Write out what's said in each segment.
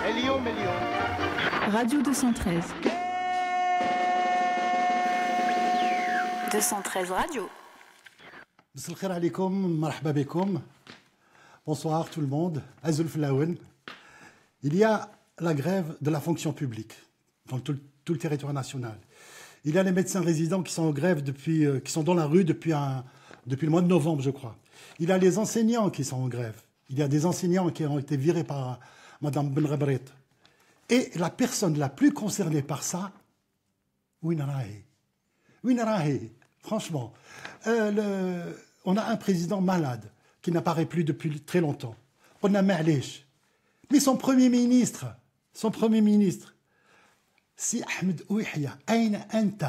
Radio 213. 213 Radio. مساء الخير عليكم, مرحبا بكم. Bonsoir tout le monde. Azul Flaouen. Il y a la grève de la fonction publique dans tout le territoire national. Il y a les médecins résidents qui sont en grève qui sont dans la rue depuis le mois de novembre, je crois. Il y a les enseignants qui sont en grève. Il y a des enseignants qui ont été virés par Mme Benrabret. Et la personne la plus concernée par ça, Winarahi. Franchement, on a un président malade qui n'apparaît plus depuis très longtemps. On a معليش. Mais son Premier ministre, Si Ahmed Ouihia, أين أنت؟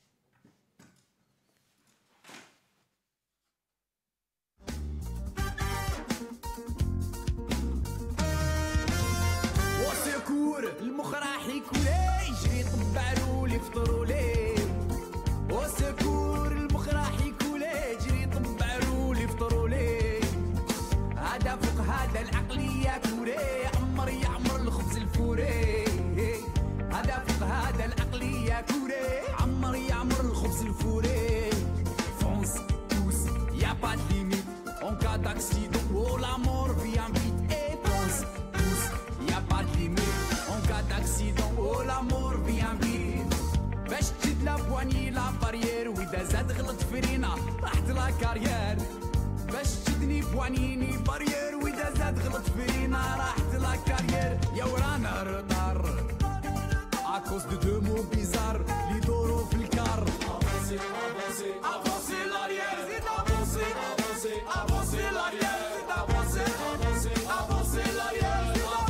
المخ راح يكون يجري طبعلو لي فطروا ليه وسكور المخ راح يكون يجري طبعلو لي فطروا ليه هذا فوق هذا العقلية كوري يعمر الخبز الفوري هذا فوق هذا العقلية كوري يعمر الخبز الفوري فونس توس يا با دو ليميت اون كا داكسيدون او لا مور فيان فيت اي فونس توس يا با دو ليميت d'accident, oh l'amour vient vite باش تجد لا بواني لا بارير وإذا زاد غلط فينا راحت لا كارير باش تجدني بوانيني بارير وإذا زاد غلط فينا راحت لا كارير يا ورانا رطار عكوز دو دو مو بيزار لي دورو في الكار افونسي افونسي افونسي لاريير زيد افونسي افونسي افونسي لاريير زيد افونسي افونسي افونسي لاريير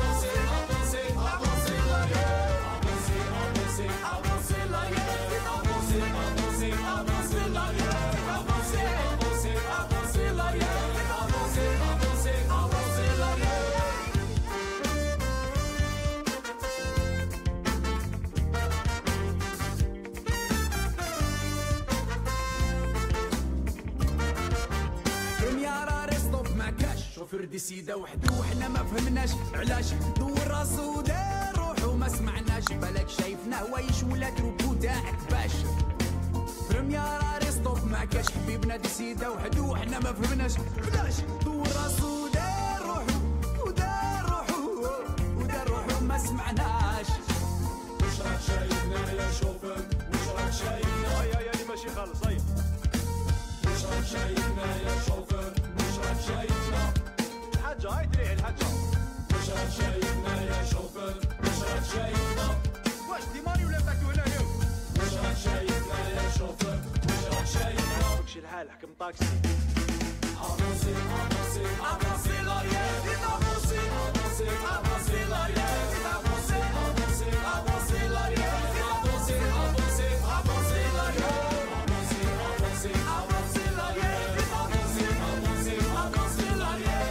فردي سيدة وحدو وحنا ما فهمناش علاش دور راسو دار روحو ما سمعناش بالك شايفنا هوايش ولا تروبو تاعك باش بريميرا ريستوب ما كاش حبيبنا دي سيدة وحدو وحنا ما فهمناش علاش دور راسو دار روحو ودار روحو ما سمعناش واش راك شايفنا يا شوفر واش راك شايفنا يا ماشي خالص واش راك شايفنا يا شوفر واش راك شايفنا هاي تريح الحاجة واش راك شايفنا يا شوفر واش راك شايفنا واش ديماري ولا تاكلو هنا اليوم واش راك شايفنا يا شوفر واش راك شايفنا ماكش الحال حكم طاكسي افونسي افونسي افونسي لاريير افونسي افونسي افونسي لاريير افونسي افونسي افونسي لاريير افونسي افونسي افونسي لاريير افونسي افونسي افونسي لاريير افونسي افونسي افونسي لاريير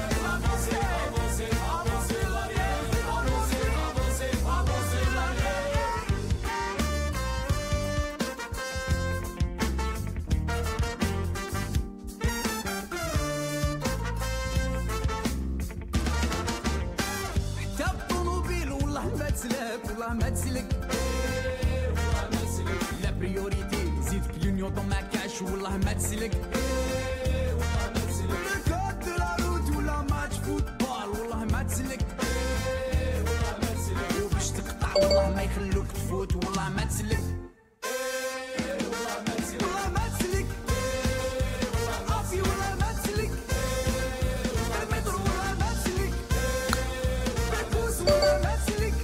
والله ما تسلك والله ما تسلك لا بريوريتي زيد كلونيون طون ما كاش والله ما تسلك والله ما تسلك الكود دو لا روت ولا ماتش فوتبول والله ما تسلك والله ما تسلك وباش تقطع والله ما يخلوك تفوت والله ما تسلك والله ما تسلك والله ما تسلك عافي والله ما تسلك المترو والله ما تسلك بالبوس والله ما تسلك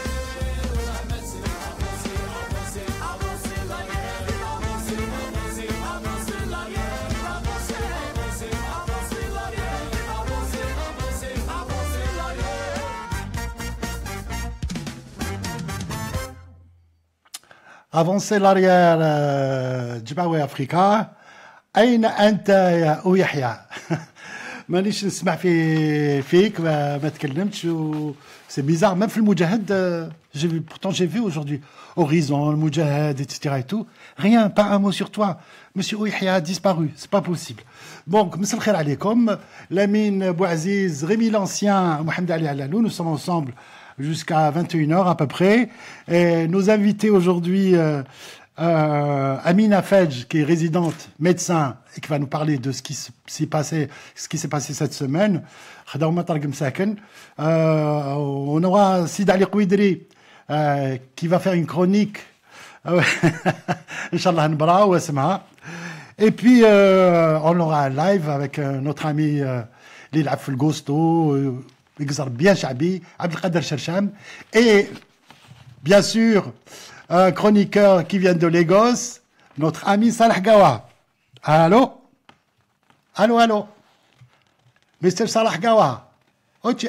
Avancez l'arrière, Djibaoué Africa. أين أنت يا أو يحيى؟ مانيش نسمع فيك ما تكلمتش سي بيزار même في المجاهد pourtant j'ai vu aujourd'hui Horizon, le Moudjahid, etc. et tout. Rien, pas un mot sur toi. Monsieur Ouihia a disparu, c'est pas possible. Donc, Messel Khair Alaykoum, Lamine Bouaziz, Rémi l'Ancien, Mohamed Ali Alalou, nous sommes ensemble jusqu'à 21h à peu près. Et nos invités aujourd'hui, Amina Fedj, qui est résidente médecin et qui va nous parler de ce qui s'est passé cette semaine. On aura Sid Ali Kouidri, qui va faire une chronique. Inch'Allah Nbra ou Asma. Et puis, on aura un live avec notre ami Lila Fulgosto, bien Chabi, Abdelkader Chercham. Et, bien sûr, un chroniqueur qui vient de Lagos, notre ami Salah Gawa. Allô? Allô, allô? Mr. Salah Gawa. Ok.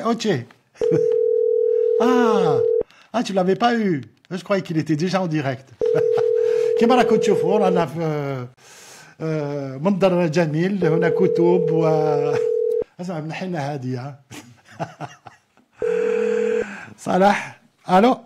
Ah, tu l'avais pas eu. Je croyais qu'il était déjà en direct. كما راكم تشوفوا رانا في منظر جميل هنا كتب و اسمع من حنا هاديه صلاح الو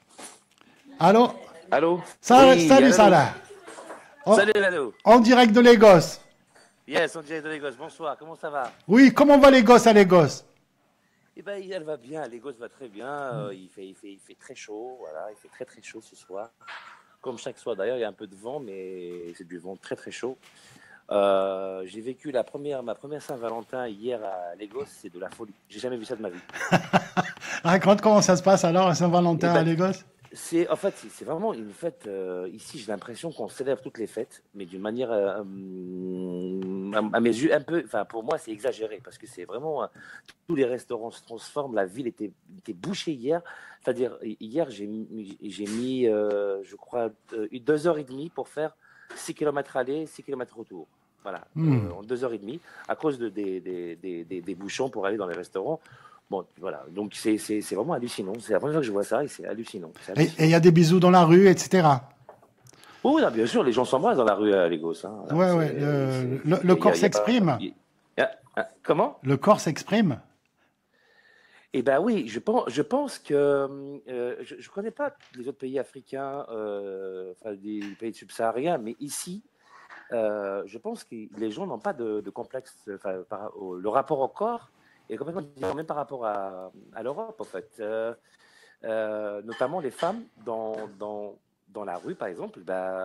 salut Salah. Salut Lalo. En direct de Lagos. Yes, en direct de Lagos. Bonsoir, comment ça va? Oui, comment va Lagos à Lagos? Eh ben, elle va bien, Lagos va très bien. Il fait très chaud, voilà, il fait très chaud ce soir. Comme chaque soir d'ailleurs, il y a un peu de vent, mais c'est du vent très chaud. J'ai vécu ma première Saint-Valentin hier à Lagos, c'est de la folie. J'ai jamais vu ça de ma vie. Raconte comment ça se passe alors à Saint-Valentin à Lagos? C'est vraiment une fête. Ici, j'ai l'impression qu'on célèbre toutes les fêtes, mais d'une manière, à mes yeux, un peu. Enfin, pour moi, c'est exagéré parce que c'est vraiment tous les restaurants se transforment. La ville était bouchée hier. C'est-à-dire, hier, j'ai mis, je crois, 2h30 pour faire 6 km aller, 6 km retour. Voilà, en 2h30, à cause des bouchons pour aller dans les restaurants. Bon, voilà, donc c'est vraiment hallucinant. C'est la première fois que je vois ça et c'est hallucinant. Et il y a des bisous dans la rue, etc. Oui, non, bien sûr, les gens s'embrassent dans la rue à Lagos. Hein. Ouais. Le corps s'exprime. Comment? Le corps s'exprime. Eh ben oui, je pense que je connais pas les autres pays africains, enfin des pays subsahariens, mais ici, je pense que les gens n'ont pas de complexe. Le rapport au corps est complètement différent, même par rapport à l'Europe, en fait. Notamment les femmes dans la rue, par exemple.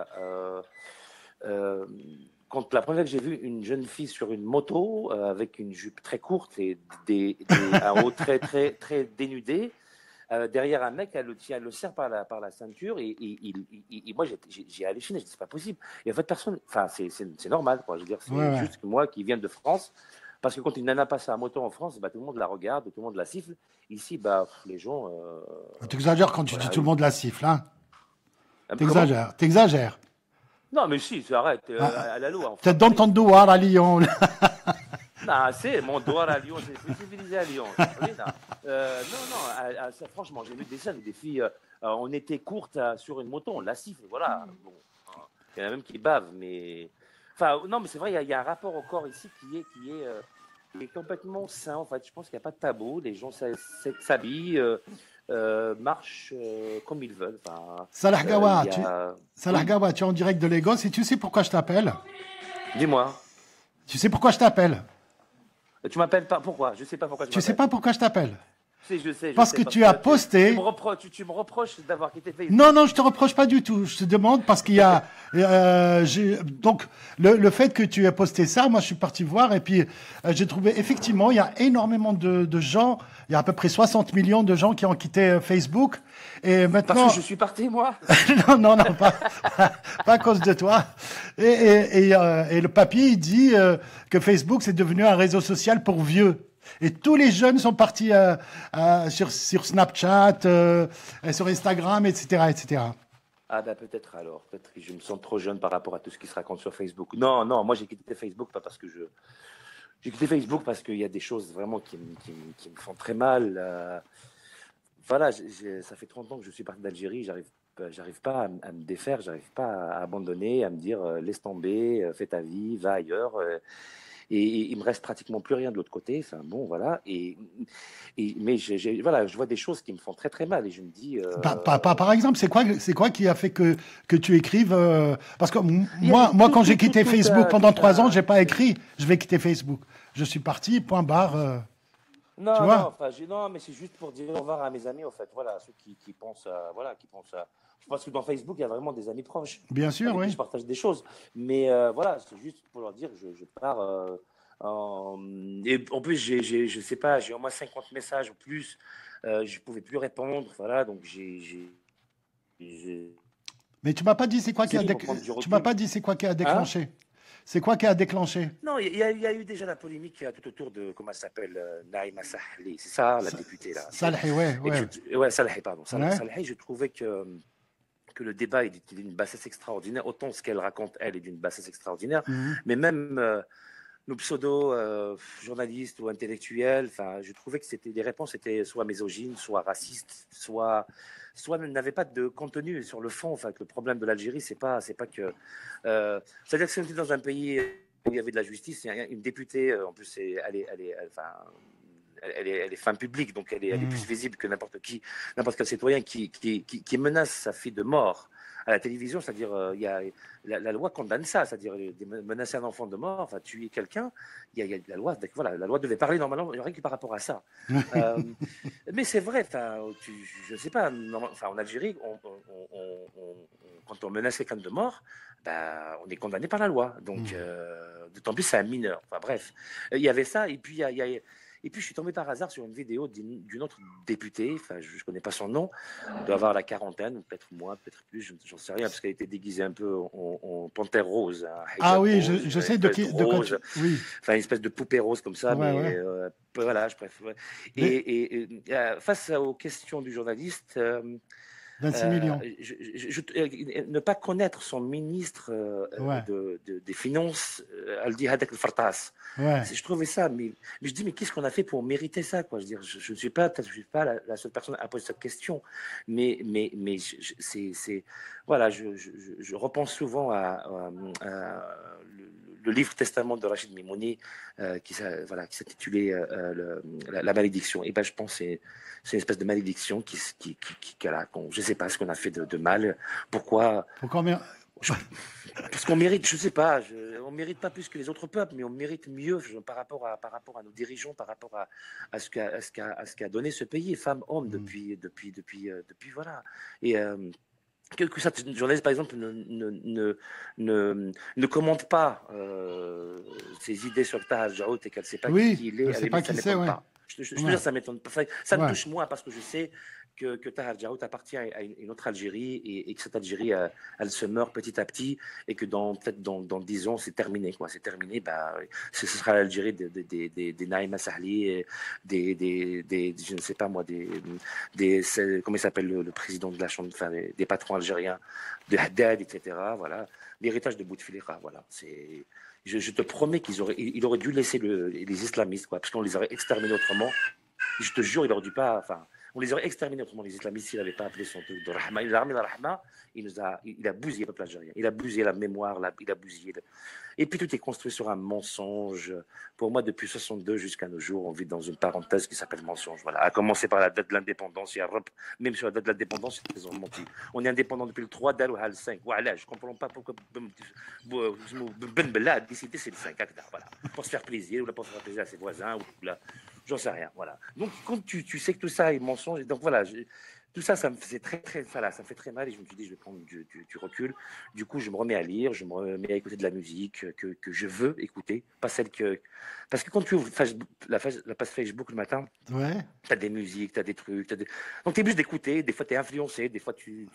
Quand la première fois que j'ai vu une jeune fille sur une moto avec une jupe très courte et un haut très dénudé, derrière un mec, elle le serre par la ceinture et moi j'ai halluciné, je dis c'est pas possible. Et en fait personne, enfin c'est normal quoi. Je veux dire c'est juste que moi qui viens de France, parce que quand une nana passe à la moto en France, tout le monde la regarde, tout le monde la siffle. Ici les gens. T'exagères quand tu dis tout le monde la siffle, hein. T'exagères. Non, mais si, arrête, à la loi. Peut-être dans ton douar à Lyon. Non, c'est mon douar à Lyon, c'est civilisé à Lyon. Oui, non, franchement, j'ai vu des scènes où des filles, on était courtes sur une moto, on la siffle, voilà. Bon, il y en a même qui bavent, mais. Enfin, non, mais c'est vrai, il y a un rapport au corps ici qui est complètement sain, en fait. Je pense qu'il n'y a pas de tabou, les gens s'habillent. Marchent comme ils veulent. Salah Gawa, tu es en direct de Lagos et tu sais pourquoi je t'appelle? Dis-moi. Tu sais pourquoi je t'appelle? Tu m'appelles pas. Pourquoi? Je sais pas pourquoi. Tu sais pas pourquoi je t'appelle? Je sais. Parce que tu as posté. Tu me reproches d'avoir quitté Facebook. Non, je te reproche pas du tout. Je te demande parce qu'il y a donc le fait que tu aies posté ça, moi je suis parti voir et puis j'ai trouvé effectivement il y a énormément de gens. Il y a à peu près 60 millions de gens qui ont quitté Facebook et maintenant. Parce que je suis parti moi. non, pas à cause de toi. Et le papier il dit que Facebook c'est devenu un réseau social pour vieux. Et tous les jeunes sont partis sur Snapchat, sur Instagram, etc. Ah peut-être alors. Peut-être que je me sens trop jeune par rapport à tout ce qui se raconte sur Facebook. Non, moi j'ai quitté Facebook pas parce que j'ai quitté Facebook parce qu'il y a des choses vraiment qui me font très mal. Voilà, ça fait 30 ans que je suis parti d'Algérie, j'arrive pas à me défaire, j'arrive pas à abandonner, à me dire laisse tomber, fais ta vie, va ailleurs. Et il me reste pratiquement plus rien de l'autre côté. Enfin bon, voilà. Mais voilà, je vois des choses qui me font très mal et je me dis. Par exemple, c'est quoi qui a fait que tu écrives parce que moi, quand j'ai quitté Facebook pendant 3 ans, j'ai pas écrit. Je vais quitter Facebook. Je suis parti. Point barre. Non, Tu non, vois? enfin, non, mais c'est juste pour dire au revoir à mes amis, en fait. Voilà, ceux qui pensent à, voilà, qui pensent à. Je pense que dans Facebook, il y a vraiment des amis proches Bien sûr, avec qui oui. je partage des choses. Mais voilà, c'est juste pour leur dire, je pars. Et en plus, je sais pas, j'ai au moins 50 messages ou plus. Je pouvais plus répondre, voilà, donc j'ai Mais tu m'as pas dit c'est quoi qui a série pour prendre du tu m'as recul. pas dit c'est quoi qui a Hein? déclenché. C'est quoi qui a déclenché? Non, il y a eu déjà la polémique tout autour de, comment elle s'appelle, Naïma Sahli, c'est ça, la députée, là. Salhi, ouais, Et ouais. ouais, Salahi, pardon. Ouais. Salahi, je trouvais que le débat est d'une bassesse extraordinaire. Autant ce qu'elle raconte, elle, est d'une bassesse extraordinaire, Mhm. mais même nos pseudo-journalistes ou intellectuels, enfin, je trouvais que les réponses étaient soit misogynes, soit racistes, soit n'avaient pas de contenu sur le fond. Enfin, que le problème de l'Algérie, c'est pas que. C'est-à-dire que si on était dans un pays où il y avait de la justice, il y a une députée, en plus, enfin, elle est femme publique, donc elle est plus Mhm. visible que n'importe quel citoyen qui menace sa fille de mort à la télévision, c'est-à-dire il y a la loi condamne ça, c'est-à-dire menacer un enfant de mort, enfin tuer quelqu'un, il y a la loi, voilà, la loi devait parler normalement, il n'y aurait que par rapport à ça. Euh, mais c'est vrai, enfin, je ne sais pas, enfin, en Algérie, quand on menace quelqu'un de mort, bah, on est condamné par la loi, donc Mhm. d'autant plus c'est un mineur. Enfin bref, il y avait ça, et puis et puis, je suis tombé par hasard sur une vidéo d'une autre députée, enfin, je ne connais pas son nom, elle doit avoir la quarantaine, ou peut-être moins, peut-être plus, j'en sais rien, parce qu'elle était déguisée un peu en panthère rose, un Ah hijab oui, rose, je une sais de espèce qui, de de quoi tu. rose, Oui, enfin, une espèce de poupée rose comme ça, ouais, mais ouais. voilà, bref. Ouais. Mais Face aux questions du journaliste, 26 millions. ne pas connaître son ministre Ouais, des Finances, elle dit Hadek el-Fartas. ouais. Je trouvais ça, mais je dis, mais qu'est-ce qu'on a fait pour mériter ça, quoi? Je veux dire, je ne suis pas, peut-être, je suis pas la seule personne à poser cette question, mais voilà, je repense souvent le livre Testament de Rachid Mimouni, voilà, qui s'intitulait la malédiction. Et ben, je pense que c'est une espèce de malédiction je ne sais pas ce qu'on a fait de mal. Pourquoi? Pour combien? Parce qu'on mérite, je sais pas, on mérite pas plus que les autres peuples, mais on mérite mieux par rapport à nos dirigeants, par rapport à ce qu'a donné ce pays, femmes, hommes, Mhm. depuis voilà. Et que cette journaliste, par exemple, ne commente pas ses idées sur Tahar Jaout et qu'elle ne sait pas Oui, qui il est, je à la sais pas limite, ça qui ne c'est, m'étonne ouais. pas. Je peux Ouais, dire, ça m'étonne pas. Ça me ouais. touche moins parce que je sais que Tahar Jaout appartient à une autre Algérie et que cette Algérie, elle se meurt petit à petit et que peut-être dans 10 ans, c'est terminé, quoi. C'est terminé, bah, ce sera l'Algérie des Naïma Sahli, je ne sais pas moi, comment il s'appelle le président de la Chambre, enfin, des patrons algériens, de Haddad, etc. Voilà, l'héritage de Bouteflika, voilà. Je te promets il aurait dû laisser les islamistes, quoi, parce qu'on les aurait exterminés autrement. Je te jure, il aurait dû pas, enfin, on les aurait exterminés autrement, les islamistes, s'il n'avait pas appelé son truc de Rahma. Il a ramené la Rahma, il a bousillé le peuple algérien, il a bousillé la mémoire, il a bousillé. Et puis tout est construit sur un mensonge. Pour moi, depuis 62 jusqu'à nos jours, on vit dans une parenthèse qui s'appelle mensonge. Voilà, à commencer par la date de l'indépendance, même sur la date de l'indépendance, ils ont menti. On est indépendant depuis le 3 d'août le 5. Voilà, je ne comprends pas pourquoi Ben Bella a décidé c'est le 5. Voilà, pour se faire plaisir, ou pour se faire plaisir à ses voisins, ou là. J'en sais rien, voilà. Donc, quand tu sais que tout ça est mensonge, donc voilà, tout ça, ça me faisait voilà, ça me fait très mal et je me suis dit, je vais prendre du recul. Du coup, je me remets à lire, je me remets à écouter de la musique que je veux écouter, pas celle que. Parce que quand tu ouvres la page Facebook le matin, Ouais. tu as des musiques, tu as des trucs, donc tu es obligé d'écouter, des fois tu es influencé, des fois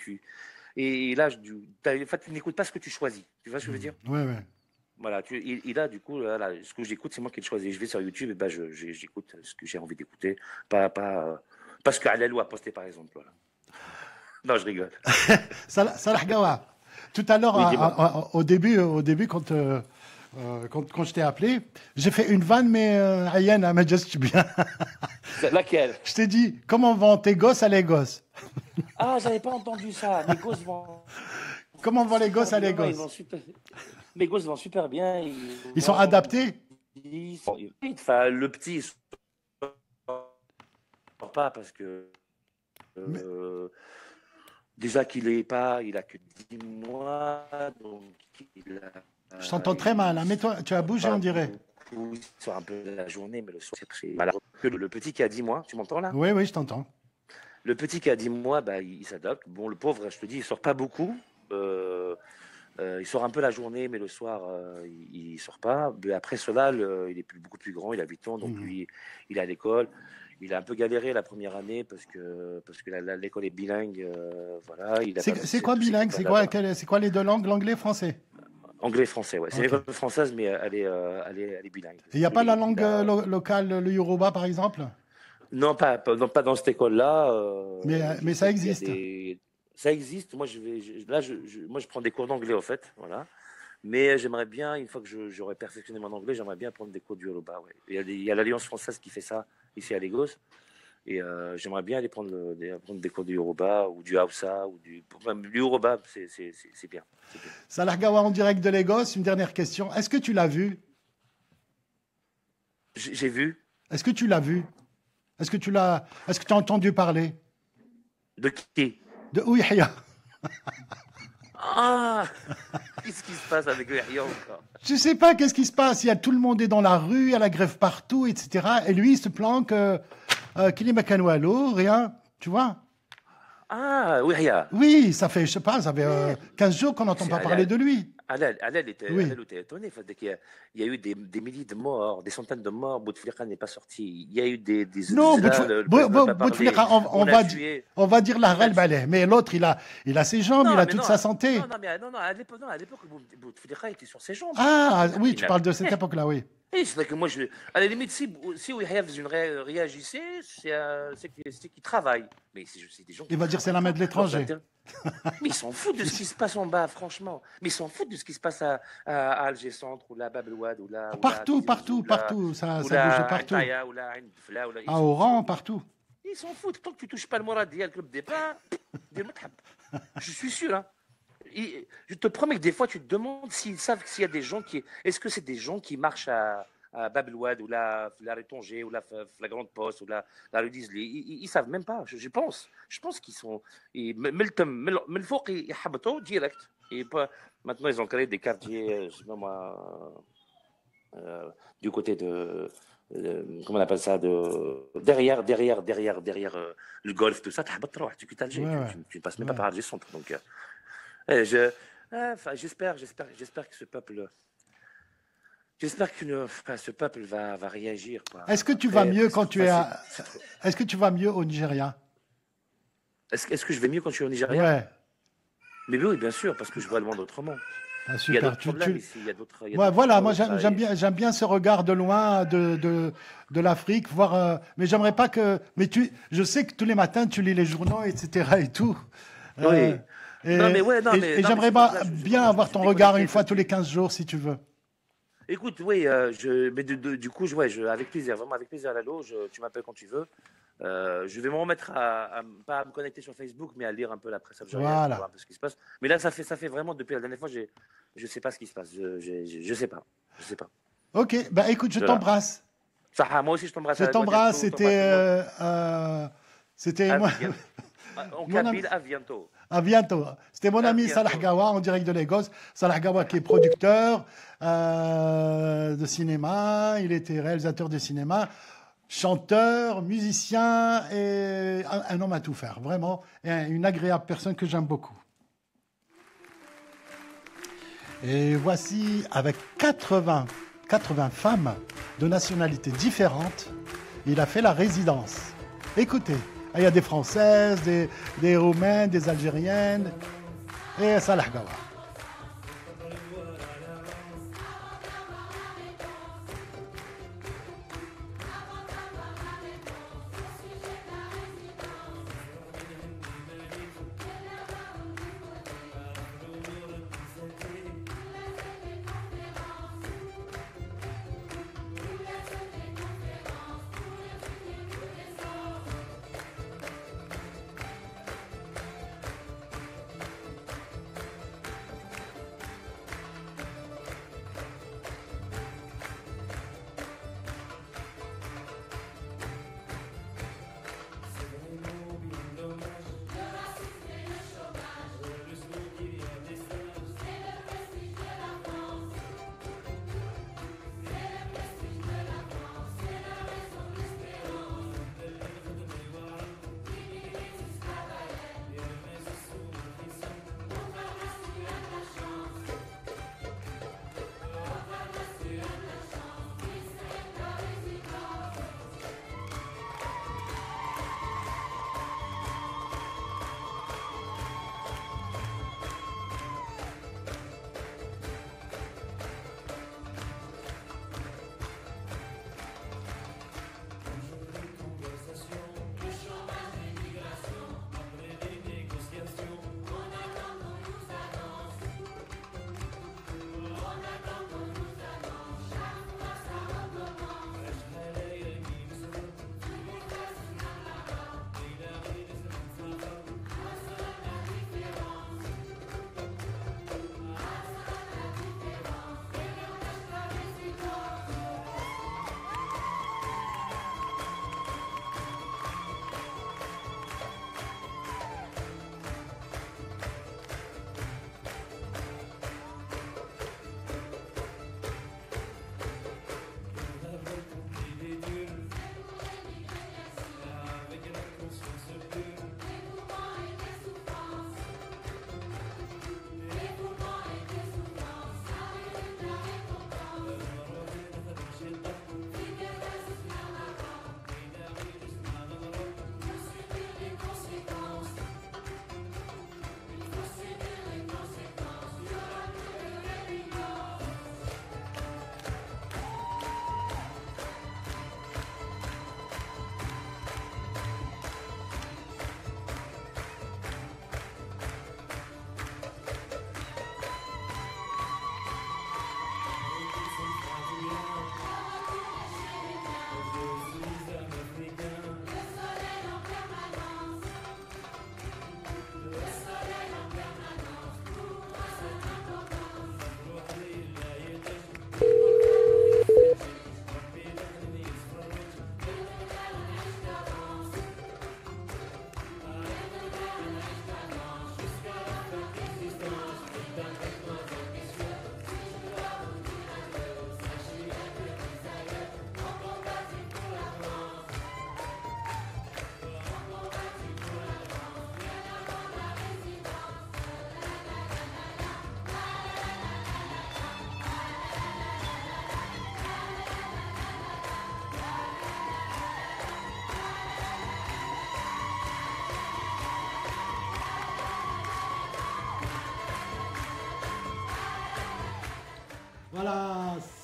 Et là, des fois, tu n'écoutes pas ce que tu choisis. Tu vois ce que je veux dire? Ouais, ouais. Voilà, et là, du coup, là, ce que j'écoute, c'est moi qui le choisis. Je vais sur YouTube et ben, j'écoute ce que j'ai envie d'écouter. Pas ce qu'Alelou a posté, par exemple. Voilà. Non, je rigole. Salah Gawa. Tout à l'heure, Oui, dis-moi. au début, quand je t'ai appelé, j'ai fait une vanne, mais Ayane, mais juste bien. Laquelle? Je t'ai dit, comment vont tes gosses à les gosses? Ah, j'avais pas entendu ça. Mes gosses vont. Comment vont les gosses à les Ils vont gosses? super. Mes gosses vont super bien. Ils sont adaptés? Enfin, le petit, il sort pas parce que. Mais- Déjà qu'il il a que 10 mois, donc Je t'entends très mal, hein. Mais toi, tu as bougé, on dirait. coup, il sort un peu la journée, mais le soir, c'est malheureux. Le petit qui a 10 mois, tu m'entends là? Oui, oui, je t'entends. Le petit qui a 10 mois, bah, il s'adapte. Bon, le pauvre, je te dis, il sort pas beaucoup. Il sort un peu la journée, mais le soir, il sort pas. Mais après cela, il est beaucoup plus grand, il a 8 ans, donc lui, il est à l'école. Il a un peu galéré la première année parce que l'école est bilingue. Voilà, C'est quoi bilingue? C'est quoi les deux langues, l'anglais et français? Anglais et français, ouais. C'est une école française, mais elle est bilingue. Il n'y a pas la langue locale, le Yoruba, par exemple? Non, pas dans cette école-là. Mais ça existe. Ça existe. Moi, moi, je prends des cours d'anglais, en fait. Voilà. Mais j'aimerais bien, une fois que j'aurai perfectionné mon anglais, j'aimerais bien prendre des cours du Yoruba. Ouais. Il y a l'Alliance française qui fait ça ici à Lagos. Et j'aimerais bien aller prendre des cours du Yoruba ou du Hausa. Même du Yoruba, c'est bien. Salah Gawa en direct de Lagos. Une dernière question. Est-ce que tu l'as vu? J'ai vu. Est-ce que tu l'as vu? Est-ce que tu as entendu parler? De qui? De Ouihia. Ah, qu'est-ce qui se passe avec Yahya encore? Je sais pas qu'est-ce qui se passe. Tout le monde est dans la rue, il y a la grève partout, etc. Et lui, il se planque qu'il est Makanoualo, rien, tu vois? Ah, Yahya. Oui, ça fait, je sais pas, ça fait 15 jours qu'on n'entend pas parler de lui. Elle était étonnée. Il y a eu des milliers de morts, des centaines de morts. Bouteflika n'est pas sorti. Il y a eu des non, Bouteflika, on va dire la Baleh. Mais l'autre, il a ses jambes, il a toute sa santé. Non, à l'époque, Bouteflika était sur ses jambes. Ah, oui, tu parles de cette époque-là, oui. C'est vrai que moi, à la limite, si Yahya réagissait, c'est qu'il travaille. Mais c'est des gens qui. Il va dire c'est la main de l'étranger. Mais ils s'en foutent de ce qui se passe en bas, franchement. Mais ils s'en foutent de ce qui se passe à Alger Centre ou là, Bab el Ouad ou là. Partout. Ça bouge partout. À Oran, partout. Ils s'en foutent. Tant que tu touches pas le Mourad, le club des pains, je suis sûr. Hein. Je te promets que des fois, tu te demandes s'ils savent s'il y a des gens qui. Est-ce que c'est des gens qui marchent à Bab el Ouad ou la rue Tanger ou la Grande Poste ou la rue d'Isli? Ils savent même pas, je pense. Je pense qu'ils sont. Direct. Et maintenant, ils ont créé des quartiers, je sais pas moi, du côté de. Comment on appelle ça, derrière le golf, tout ça, tu quittes Alger, tu ne passes même pas par Alger Centre. Donc, j'espère que ce peuple. J'espère que ce peuple va réagir. Est-ce que tu vas mieux quand tu es Est-ce que tu vas mieux au Nigeria? Est-ce que je vais mieux quand je suis au Nigeria? Ouais. Mais oui, bien sûr, parce que je vois le monde autrement. Ah, super. Il y a d'autres problèmes ici. Voilà, moi j'aime bien ce regard de loin de l'Afrique, mais j'aimerais pas que. Mais je sais que tous les matins tu lis les journaux, etc. et tout. Oui. Et j'aimerais bien avoir ton regard une fois tous les 15 jours, si tu veux. Écoute, oui, mais du coup, avec plaisir, vraiment avec plaisir, Lalo, tu m'appelles quand tu veux. Je vais me remettre pas à me connecter sur Facebook, mais à lire un peu la presse algérienne, pour voir un peu ce qui se passe. Mais là, ça fait vraiment, depuis la dernière fois, je sais pas ce qui se passe. Je sais pas. Ok, bah écoute, je t'embrasse. Moi aussi, je t'embrasse. Je t'embrasse, c'était moi. En Kabyle, à bientôt. À bientôt. C'était mon ami Salah Gawa en direct de Lagos. Salah Gawa qui est producteur de cinéma, il était réalisateur de cinéma, chanteur, musicien et un homme à tout faire, vraiment, et une agréable personne que j'aime beaucoup. Et voici, avec 80 femmes de nationalités différentes, il a fait la résidence. Écoutez. Il y a des Françaises, des Roumaines, des Algériennes et Salah Gawa.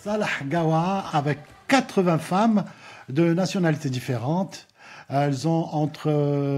Salah Gawa avec 80 femmes de nationalités différentes. Elles ont entre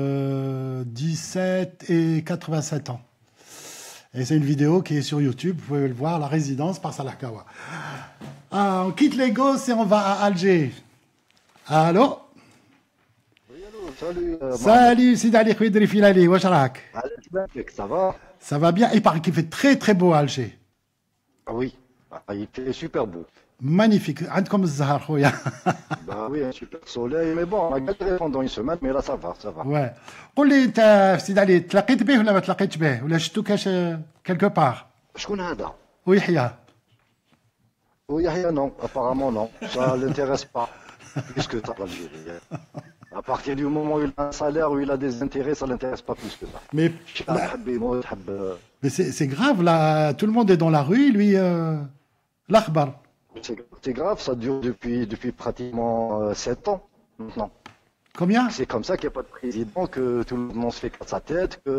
17 et 87 ans. Et c'est une vidéo qui est sur YouTube, vous pouvez le voir, la résidence par Salah Gawa. On quitte Lagos et on va à Alger. Allô? Salut. Salut, Sidi Ali Khouidri Filali, wesh rak? Ça va? Ça va bien, il paraît qu'il fait très très beau à Alger. Ah oui, il fait super beau. Magnifique, عندكم الزهر خويا. Bah oui, un super soleil, mais bon, on a galéré pendant une semaine, mais là ça va, ça va. Ouais. قول لي انت سيدي علي تلاقيت به ولا ما تلاقيتش به ولا شفتو كاش quelque part؟ شكون هذا؟ ويحيى. Yahya, non, apparemment non, ça ne l'intéresse pas, plus que ça l'Algérie. À partir du moment où il a un salaire, où il a des intérêts, ça ne l'intéresse pas plus que ça. Mais, mais c'est grave là, tout le monde est dans la rue, lui, l'akhbar. C'est grave, ça dure depuis pratiquement 7 ans maintenant. Combien? C'est comme ça qu'il n'y a pas de président, que tout le monde se fait casse sa tête, que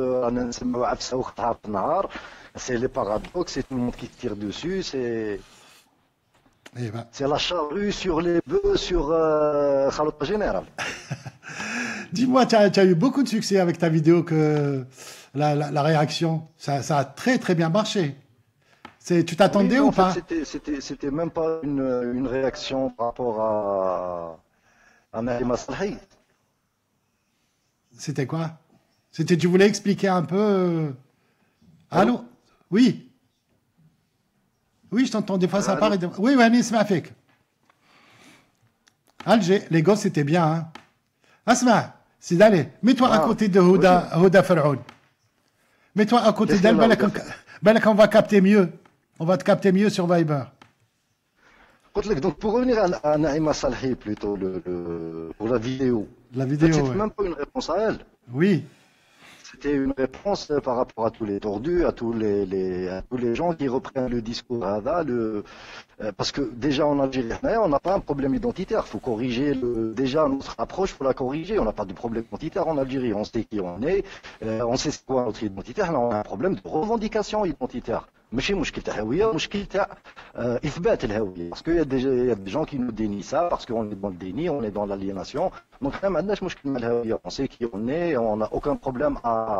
c'est les paradoxes, c'est tout le monde qui se tire dessus, c'est la charrue sur les bœufs, sur Khalota Général. Dis-moi, tu as eu beaucoup de succès avec ta vidéo, que la réaction, ça a très très bien marché. Tu t'attendais ou pas? C'était même pas une réaction par rapport à Naïma Salhi. C'était quoi? Tu voulais expliquer un peu. Allô? Oui. Oui, je t'entends des fois, ça part. Oui, Anis Mafik. Alger, les gosses, c'était bien. Hein? Asma, c'est d'aller. Mets-toi à côté de Houda Faraoun. Mets-toi à côté d'elle, balak, on va capter mieux. On va te capter mieux sur Viber. Donc, pour revenir à Naïma Salhi, plutôt, pour la vidéo. La vidéo, c'était même pas une réponse à elle. Oui. C'était une réponse par rapport à tous les tordus, à tous les gens qui reprennent le discours Hada, parce que déjà en Algérie, on n'a pas un problème identitaire. Il faut corriger déjà notre approche, il faut la corriger. On n'a pas de problème identitaire en Algérie. On sait qui on est, on sait c'est quoi notre identitaire. Là, on a un problème de revendication identitaire. ماشي مشكل تاع هويه مشكل تاع اثبات الهويه parce qu'il y a des gens qui nous dénient ça parce qu'on est dans le déni, on est dans l'aliénation. Donc là, ما عندناش مشكل مع الهويه, on sait qui on est, on n'a aucun problème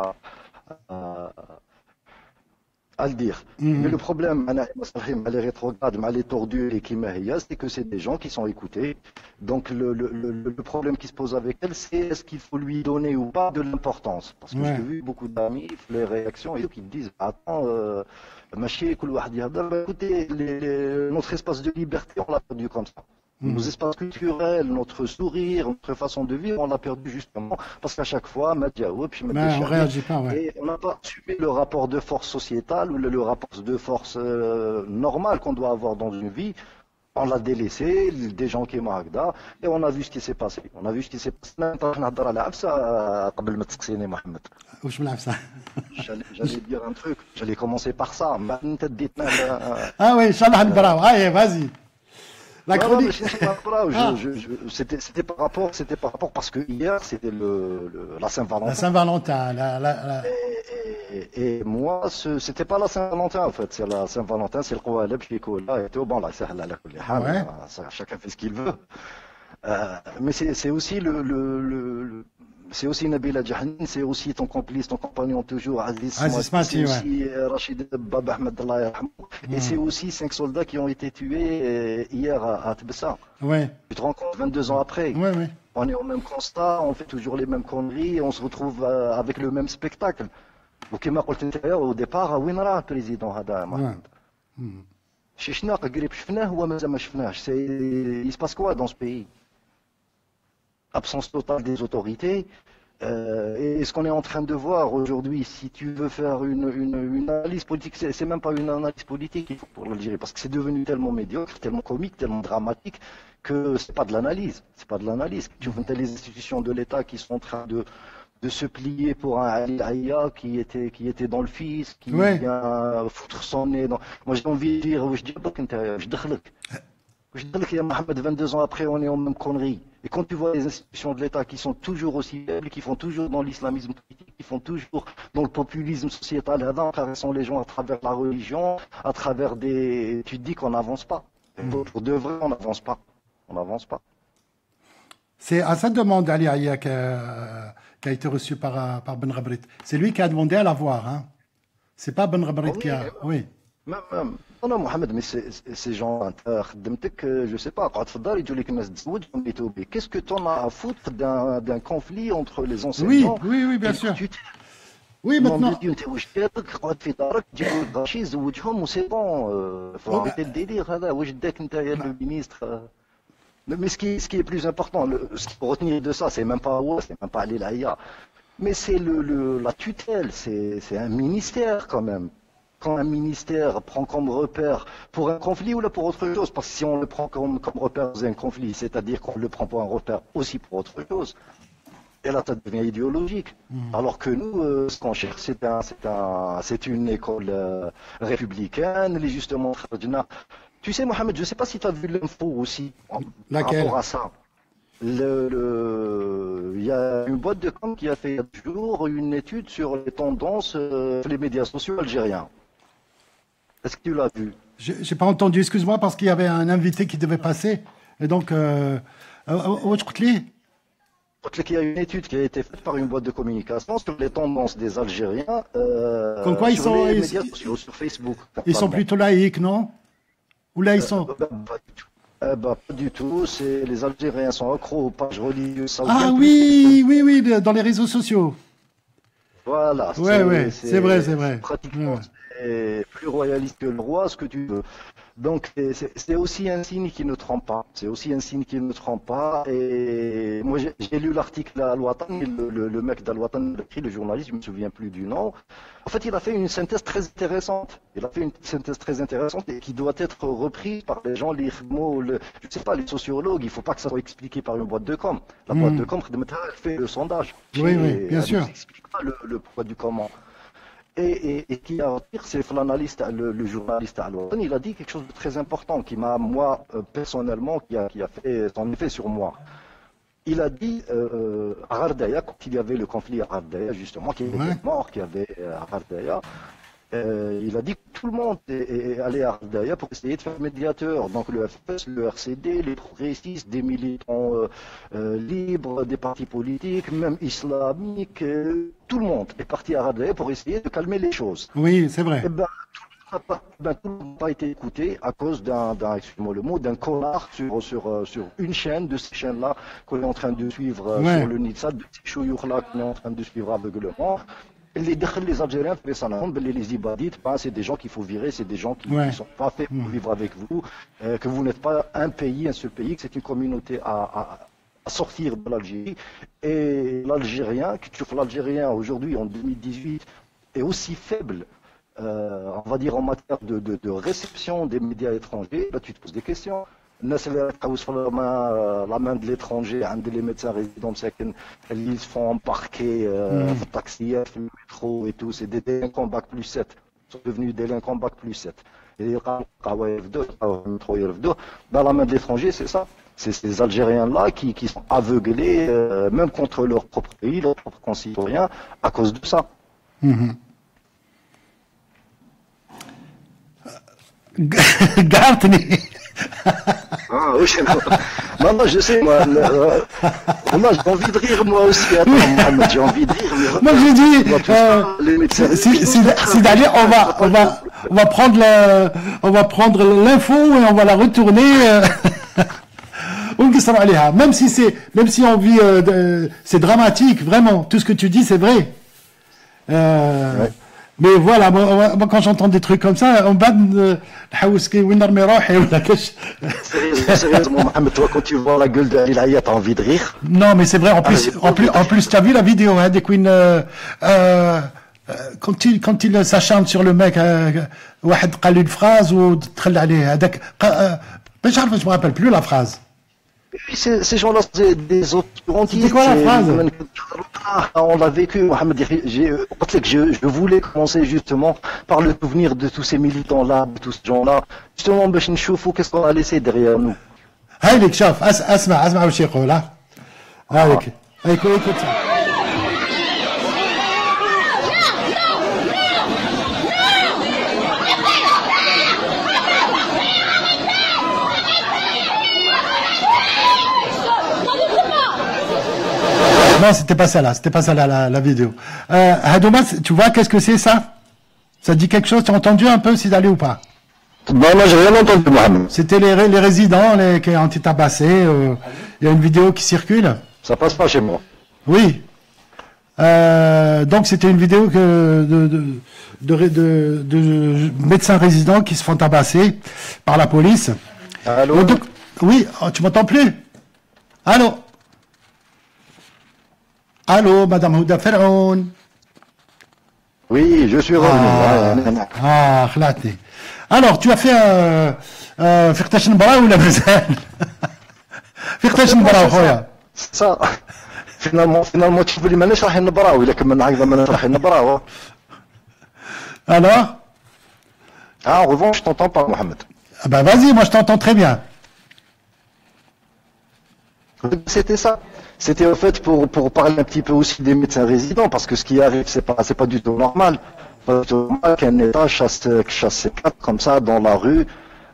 à le dire. Mais le problème, les rétrogrades, les tordus et Kimahia, c'est que c'est des gens qui sont écoutés. Donc le problème qui se pose avec elle, c'est est-ce qu'il faut lui donner ou pas de l'importance. Parce que j'ai vu beaucoup d'amis, les réactions, et qui me disent, attends, écoutez, notre espace de liberté, on l'a perdu comme ça. Nos espaces culturels, notre sourire, notre façon de vivre, on l'a perdu justement parce qu'à chaque fois, on réagit pas, et on n'a pas assumé le rapport de force sociétale ou le rapport de force normal qu'on doit avoir dans une vie. On l'a délaissé, des gens qui Magda, et on a vu ce qui s'est passé. On a vu ce qui s'est passé. J'allais dire un truc, j'allais commencer par ça. Ah oui, Inch'Allah, bravo. Allez, vas-y. La chronique. C'était par rapport parce que hier c'était la Saint-Valentin. La Saint-Valentin. Et moi, c'était pas la Saint-Valentin en fait, c'est la Saint-Valentin, c'est le Qawaleb qui est là et tout. Bon là, chacun fait ce qu'il veut. Mais c'est aussi c'est aussi Nabila Jahan, c'est aussi ton complice, ton compagnon toujours, Aziz Smati, c'est aussi Rachid Baba Ahmed Allah yarhamou. Et c'est aussi 5 soldats qui ont été tués hier à Tbessa. Ouais. Tu te rends compte, 22 ans après, on est au même constat, on fait toujours les mêmes conneries, on se retrouve avec le même spectacle. وكما قلت انت au départ, وين راه البريزيدون هذا محمد؟ شفناه قريب شفناه ومازال ما شفناهش. Il se passe quoi dans ce pays? Absence totale des autorités. Et ce qu'on est en train de voir aujourd'hui, si tu veux faire une analyse politique, c'est même pas une analyse politique qu'il faut pour l'Algérie, parce que c'est devenu tellement médiocre, tellement comique, tellement dramatique, que c'est pas de l'analyse. C'est pas de l'analyse. Tu vois les institutions de l'État qui sont en train de se plier pour un Ali Aya qui était dans le fils, qui vient foutre son nez dans... Moi j'ai envie de dire, je Mohamed, 22 ans après, on est en même connerie. Et quand tu vois les institutions de l'État qui sont toujours aussi faibles, qui font toujours dans l'islamisme politique, qui font toujours dans le populisme sociétal, en caressant les gens à travers la religion, à travers des... Tu te dis qu'on n'avance pas. Pour de vrai, on n'avance pas. On n'avance pas. C'est à sa demande, Ali Aya, qui a été reçu par Ben Rabrit. C'est lui qui a demandé à la voir. Hein. C'est pas Ben Rabrit qui a... Oui. Non, Mohamed, mais ces gens, je sais pas, qu'est-ce que tu en as à foutre d'un conflit entre les enseignants? Oui, bien sûr. Oui, maintenant. C'est bon, faut arrêter le délire, le ministre. Mais ce qui est plus important, ce qu'il faut retenir de ça, c'est même pas l'Aïa, mais c'est la tutelle, c'est un ministère quand même. Quand un ministère prend comme repère pour un conflit ou là pour autre chose, parce que si on le prend comme repère dans un conflit, c'est-à-dire qu'on le prend pour un repère aussi pour autre chose, et là ça devient idéologique. Alors que nous, ce qu'on cherche, c'est une école républicaine, les justement. Tu sais, Mohamed, je ne sais pas si tu as vu l'info aussi par rapport à ça. Il y a une boîte de com qui a fait il y a 2 jours une étude sur les tendances sur les médias sociaux algériens. Est-ce que tu l'as vu? J'ai pas entendu, excuse-moi, parce qu'il y avait un invité qui devait passer. Et donc, il y a une étude qui a été faite par une boîte de communication sur les tendances des Algériens comme quoi sur les médias sociaux, sur Facebook. Ils sont plutôt laïcs, non? Ou là, ils sont... Pas du tout. Les Algériens sont accros aux pages religieuses. Ah oui, dans les réseaux sociaux. Voilà. C'est vrai. Pratiquement plus royaliste que le roi, ce que tu veux. Donc c'est aussi un signe qui ne trompe pas. Et moi j'ai lu l'article à Al-Watan, le mec d'Al-Watan, le journaliste, je me souviens plus du nom. En fait, il a fait une synthèse très intéressante. Et qui doit être reprise par les gens, les sociologues. Il ne faut pas que ça soit expliqué par une boîte de com. La boîte de com, elle fait le sondage. Oui, bien sûr. Elle n'explique pas le pourquoi du comment. Et qui a c'est le journaliste Al-Watan, il a dit quelque chose de très important qui m'a, moi, personnellement, qui a fait son effet sur moi. Il a dit à Ardaya, quand il y avait le conflit à Ardaya, justement, qui était mort, qui avait à Ardaya, il a dit que tout le monde est allé à Ardaya pour essayer de faire médiateur. Donc le FS, le RCD, les progressistes, des militants libres, des partis politiques, même islamiques, tout le monde est parti à Ardaya pour essayer de calmer les choses. Oui, c'est vrai. Et tout le monde n'a pas été écouté à cause excusez-moi le mot, d'un connard sur une chaîne de ces chaînes-là qu'on est en train de suivre sur le Nitsat, de ces chouyours-là qu'on est en train de suivre aveuglement. Les Algériens, les Ibadites, c'est des gens qu'il faut virer, c'est des gens qui ne sont pas faits pour vivre avec vous, que vous n'êtes pas un seul pays, que c'est une communauté à sortir de l'Algérie. Et l'Algérien aujourd'hui, en 2018, est aussi faible, on va dire en matière de réception des médias étrangers. Là, tu te poses des questions. La main de l'étranger, les médecins résidents, ils se font embarquer au taxi, le métro et tout. C'est des délinquants bac plus 7. Ils sont devenus délinquants bac plus 7. Et la main de l'étranger, c'est ça. C'est ces Algériens-là qui sont aveuglés, même contre leur propre pays, leurs propres concitoyens, à cause de ça. Garde-ni. Non, je sais, moi j'ai envie de rire, moi aussi. Attends, Mohamed, j'ai envie de rire. Moi, je dis, si d'aller, on va prendre l'info et on va la retourner. Même si on vit, c'est dramatique, vraiment. Tout ce que tu dis, c'est vrai. Mais voilà, moi quand j'entends des trucs comme ça, on va Sérieusement, Mohamed, toi, quand tu vois la gueule de Ali Aya, t'as envie de rire? Non, mais c'est vrai, en plus, tu as vu la vidéo, des Queen, quand il s'acharne sur le mec, واحد قال une phrase ou تخلى عليه هذاك je me rappelle plus la phrase. Ces gens-là, c'est des obscurantistes. C'était quoi la phrase? On l'a vécu, Mohamed. Je voulais commencer justement par le souvenir de tous ces militants-là, de tous ces gens-là. Justement, qu'est-ce qu'on a laissé derrière nous? هايلك شوف اسمع وش يقول هايلك écoute ça. non, c'était pas ça la vidéo. Hadouma, tu vois, qu'est-ce que c'est ça? Ça dit quelque chose? Tu as entendu un peu Sidali ou pas? Non, j'ai rien entendu, Mohamed. C'était les résidents qui ont été tabassés. Il y a une vidéo qui circule. Ça passe pas chez moi. Oui. Donc c'était une vidéo de médecins résidents qui se font tabasser par la police. Allô? Donc, oui, tu m'entends plus? Allô? Allô, Madame Houda Ferroun? Oui, je suis revenu. Khlati. Alors, tu as fait Firtash Nbara ou la Mazal? Firtash Nbara, khoya. Ça. Finalement, tu voulais m'en faire une Nbara, ou il a comme un arrive m'en faire une Nbara. Alors? Ah, en revanche, je t'entends pas, Mohamed. Ah ben vas-y, moi je t'entends très bien. C'était ça. C'était au fait pour parler un petit peu aussi des médecins résidents, parce que ce qui arrive, c'est pas du tout normal. Pas du tout normal qu'un État chasse ses quatre comme ça dans la rue.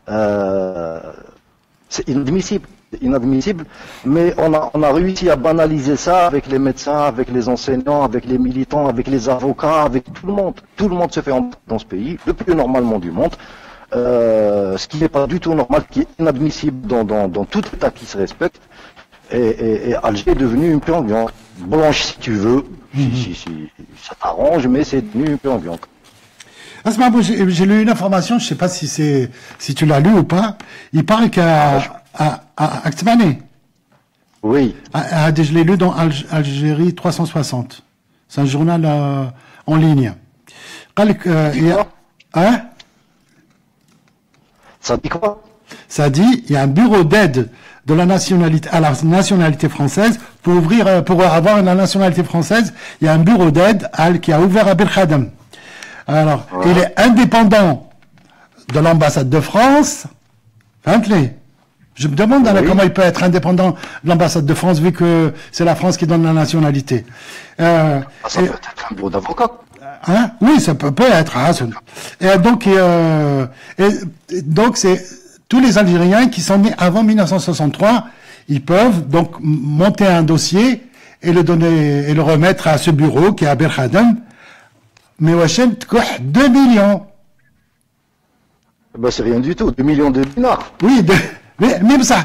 C'est inadmissible. Inadmissible. Mais on a réussi à banaliser ça avec les médecins, avec les enseignants, avec les militants, avec les avocats, avec tout le monde. Tout le monde se fait dans ce pays, le plus normalement du monde. Ce qui n'est pas du tout normal, qui est inadmissible dans tout État qui se respecte. Et Alger est devenu une Pyongyang. Blanche si tu veux, si ça t'arrange, mais c'est devenu une Pyongyang. Asma, j'ai lu une information, je ne sais pas si tu l'as lu ou pas. Il parle qu'à Aktmani. Oui. Je l'ai lu dans Algérie 360. C'est un journal en ligne. Hein? Ça dit quoi? Ça dit, il y a un bureau d'aide de la nationalité à la nationalité française pour avoir la nationalité française. Il y a un bureau d'aide qui a ouvert à Bir Khadem. Alors, il est indépendant de l'ambassade de France. Je me demande comment il peut être indépendant de l'ambassade de France vu que c'est la France qui donne la nationalité. Ça peut être un bureau d'avocat. Hein? Oui, ça peut être. Et donc c'est tous les Algériens qui sont nés avant 1963, ils peuvent donc monter un dossier et le donner et le remettre à ce bureau qui est à Bir Khadem. Mais Wachem tkoh 2 millions. Bah c'est rien du tout, 2 millions de dinars. Oui, mais ça,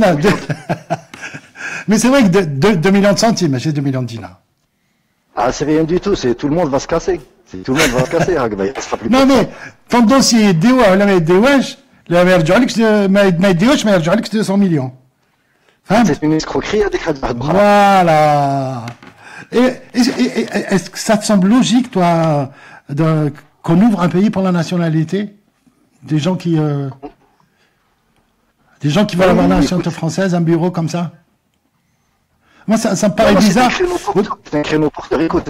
mais c'est vrai que 2 millions de centimes, j'ai 2 millions de dinars. Ah, c'est rien du tout, tout le monde va se casser. Tout le monde va se casser. Non, mais ton dossier, la mère de 200 millions. C'est une escroquerie avec Voilà. Et est-ce que ça te semble logique, toi, qu'on ouvre un pays pour la nationalité? Des gens qui veulent avoir la nationalité française, un bureau comme ça? Moi, ça me paraît bizarre. C'est un créneau porteur. Écoute,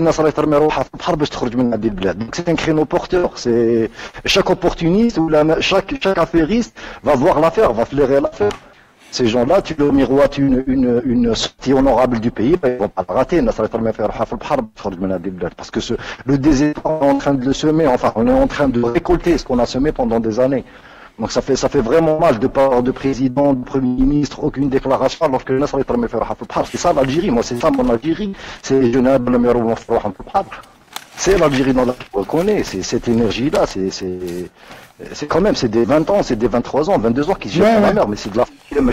c'est un créneau porteur. Chaque opportuniste ou chaque affairiste va voir l'affaire, va flairer l'affaire. Ces gens-là, tu leur miroites une sortie honorable du pays, ils vont pas la rater. Parce que le désespoir, on est en train de le semer, enfin, on est en train de récolter ce qu'on a semé pendant des années. Donc ça fait vraiment mal de part de président, de premier ministre, aucune déclaration, alors que c'est ça l'Algérie, moi c'est ça mon Algérie, c'est l'Algérie dans laquelle on connaît, c'est cette énergie-là, c'est quand même, c'est des 20 ans, c'est des 23 ans, 22 ans qui se jettent dans la mer, mais c'est de la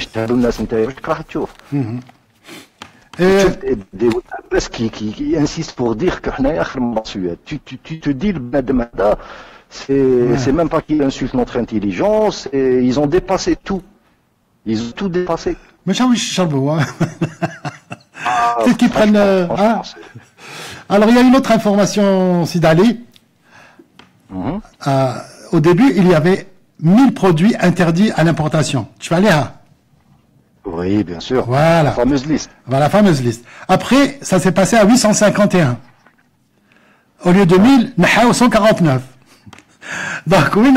des qui insistent pour dire que tu te dis le Benademada, c'est même pas qu'ils insultent notre intelligence, et ils ont dépassé tout. Ils ont tout dépassé. Mais ça, oui, c'est qu'ils prennent. Alors, il y a une autre information, Sidali. Au début, il y avait 1000 produits interdits à l'importation. Tu vas aller à. Oui, bien sûr. Voilà. La fameuse liste. Voilà, la fameuse liste. Après, ça s'est passé à 851. Au lieu de 1000, 149. Donc, oui,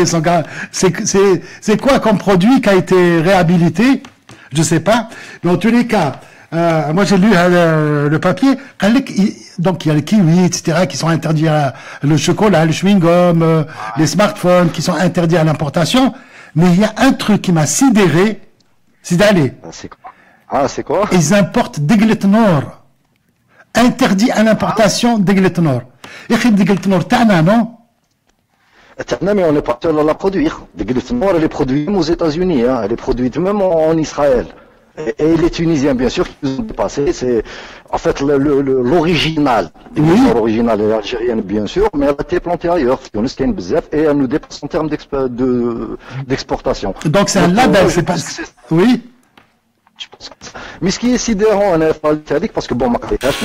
c'est quoi comme produit qui a été réhabilité? Je sais pas. Mais en tous les cas, moi j'ai lu le papier. Donc, il y a les kiwis, etc., qui sont interdits le chocolat, le chewing-gum, les smartphones qui sont interdits à l'importation. Mais il y a un truc qui m'a sidéré, c'est d'aller. C'est quoi? Ah, c'est quoi? Ils importent Deglet Nord. interdit à l'importation d'Egletnor. Et d'Egletnor, t'as non? Mais on est parti à la produire. D'Egletnor, elle est produite aux États-Unis, hein. Elle est produite même en Israël. Et les Tunisiens, bien sûr, qui nous ont dépassé, c'est en fait l'original. L'original est algérienne, bien sûr, mais elle a été plantée ailleurs. Et elle nous dépasse en termes d'exportation. Donc c'est un label, c'est pas. Oui. Mais ce qui est sidérant, parce que bon,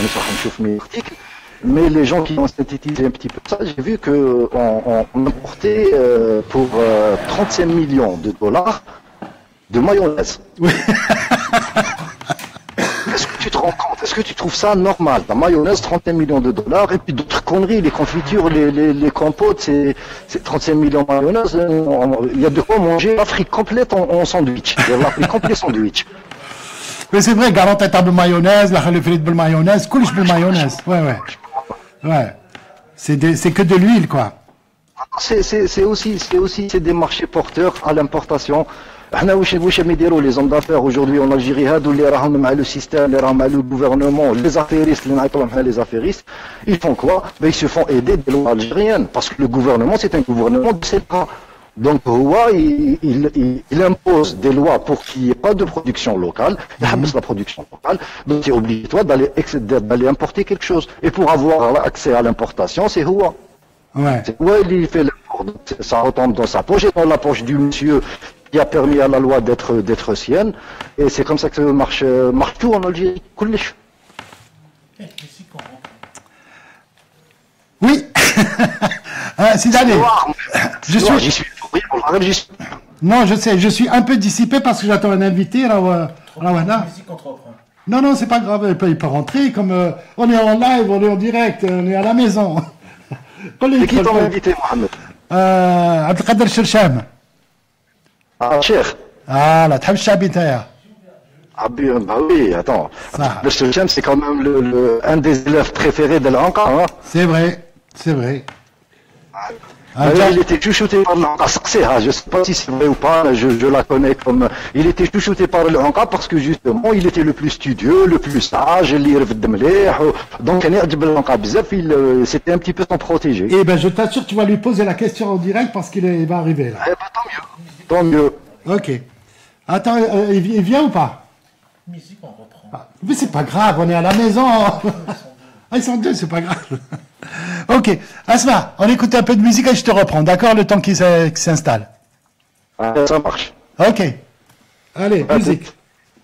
mais les gens qui ont synthétisé un petit peu ça, j'ai vu qu'on importait pour 35 millions de dollars de mayonnaise. Oui. Est-ce que tu te rends compte? Est-ce que tu trouves ça normal? La mayonnaise, 31 millions de dollars, et puis d'autres conneries, les confitures, les compotes, c'est 35 millions de mayonnaise. Il y a de quoi manger l'Afrique complète en sandwich. Il y a l'Afrique complète sandwich. Mais c'est vrai, galante de mayonnaise, la khalifrite de mayonnaise, coulish de mayonnaise. Ouais. C'est que de l'huile, quoi. C'est aussi des marchés porteurs à l'importation. Les hommes d'affaires aujourd'hui en Algérie, le système, le gouvernement, les affairistes, ils font quoi? Ils se font aider des lois algériennes, parce que le gouvernement, c'est un gouvernement de ces cas. Donc, il impose des lois pour qu'il n'y ait pas de production locale, il impose la production locale, donc c'est obligatoire d'aller importer quelque chose. Et pour avoir accès à l'importation, c'est Houa. Ouais. C'est Houa, il fait l'import, ça retombe dans sa poche et dans la poche du monsieur qui a permis à la loi d'être sienne, et c'est comme ça que ça marche tout en Algérie. Oui. C'est d'aller. Non, je sais, je suis un peu dissipé parce que j'attends un invité. Non, c'est pas grave, il peut rentrer. Comme on est en live, on est en direct, on est à la maison. C'est qui ton invité, Mohamed? Abdelkader Chercham. Ah, cher. Ah, la Thabchabi Taya. Ah, bah oui, attends. Le Chercham, c'est quand même un des élèves préférés de l'Anka. Hein? C'est vrai. Il était chouchouté par l'Anka. Je ne sais pas si c'est vrai ou pas, je la connais comme. Il était chouchouté par l'Anka parce que justement, il était le plus studieux, le plus sage, donc c'était un petit peu son protégé. Eh ben, je t'assure, tu vas lui poser la question en direct parce qu'il va arriver là. Eh ben, tant mieux. Ok. Attends, il vient ou pas? Musique, on reprend. Ah, mais c'est pas grave, on est à la maison. Ils sont deux, c'est pas grave. Ok. Asma, on écoute un peu de musique et je te reprends, d'accord, le temps qu'il s'installe. Ah, ça marche. Ok. Allez, musique.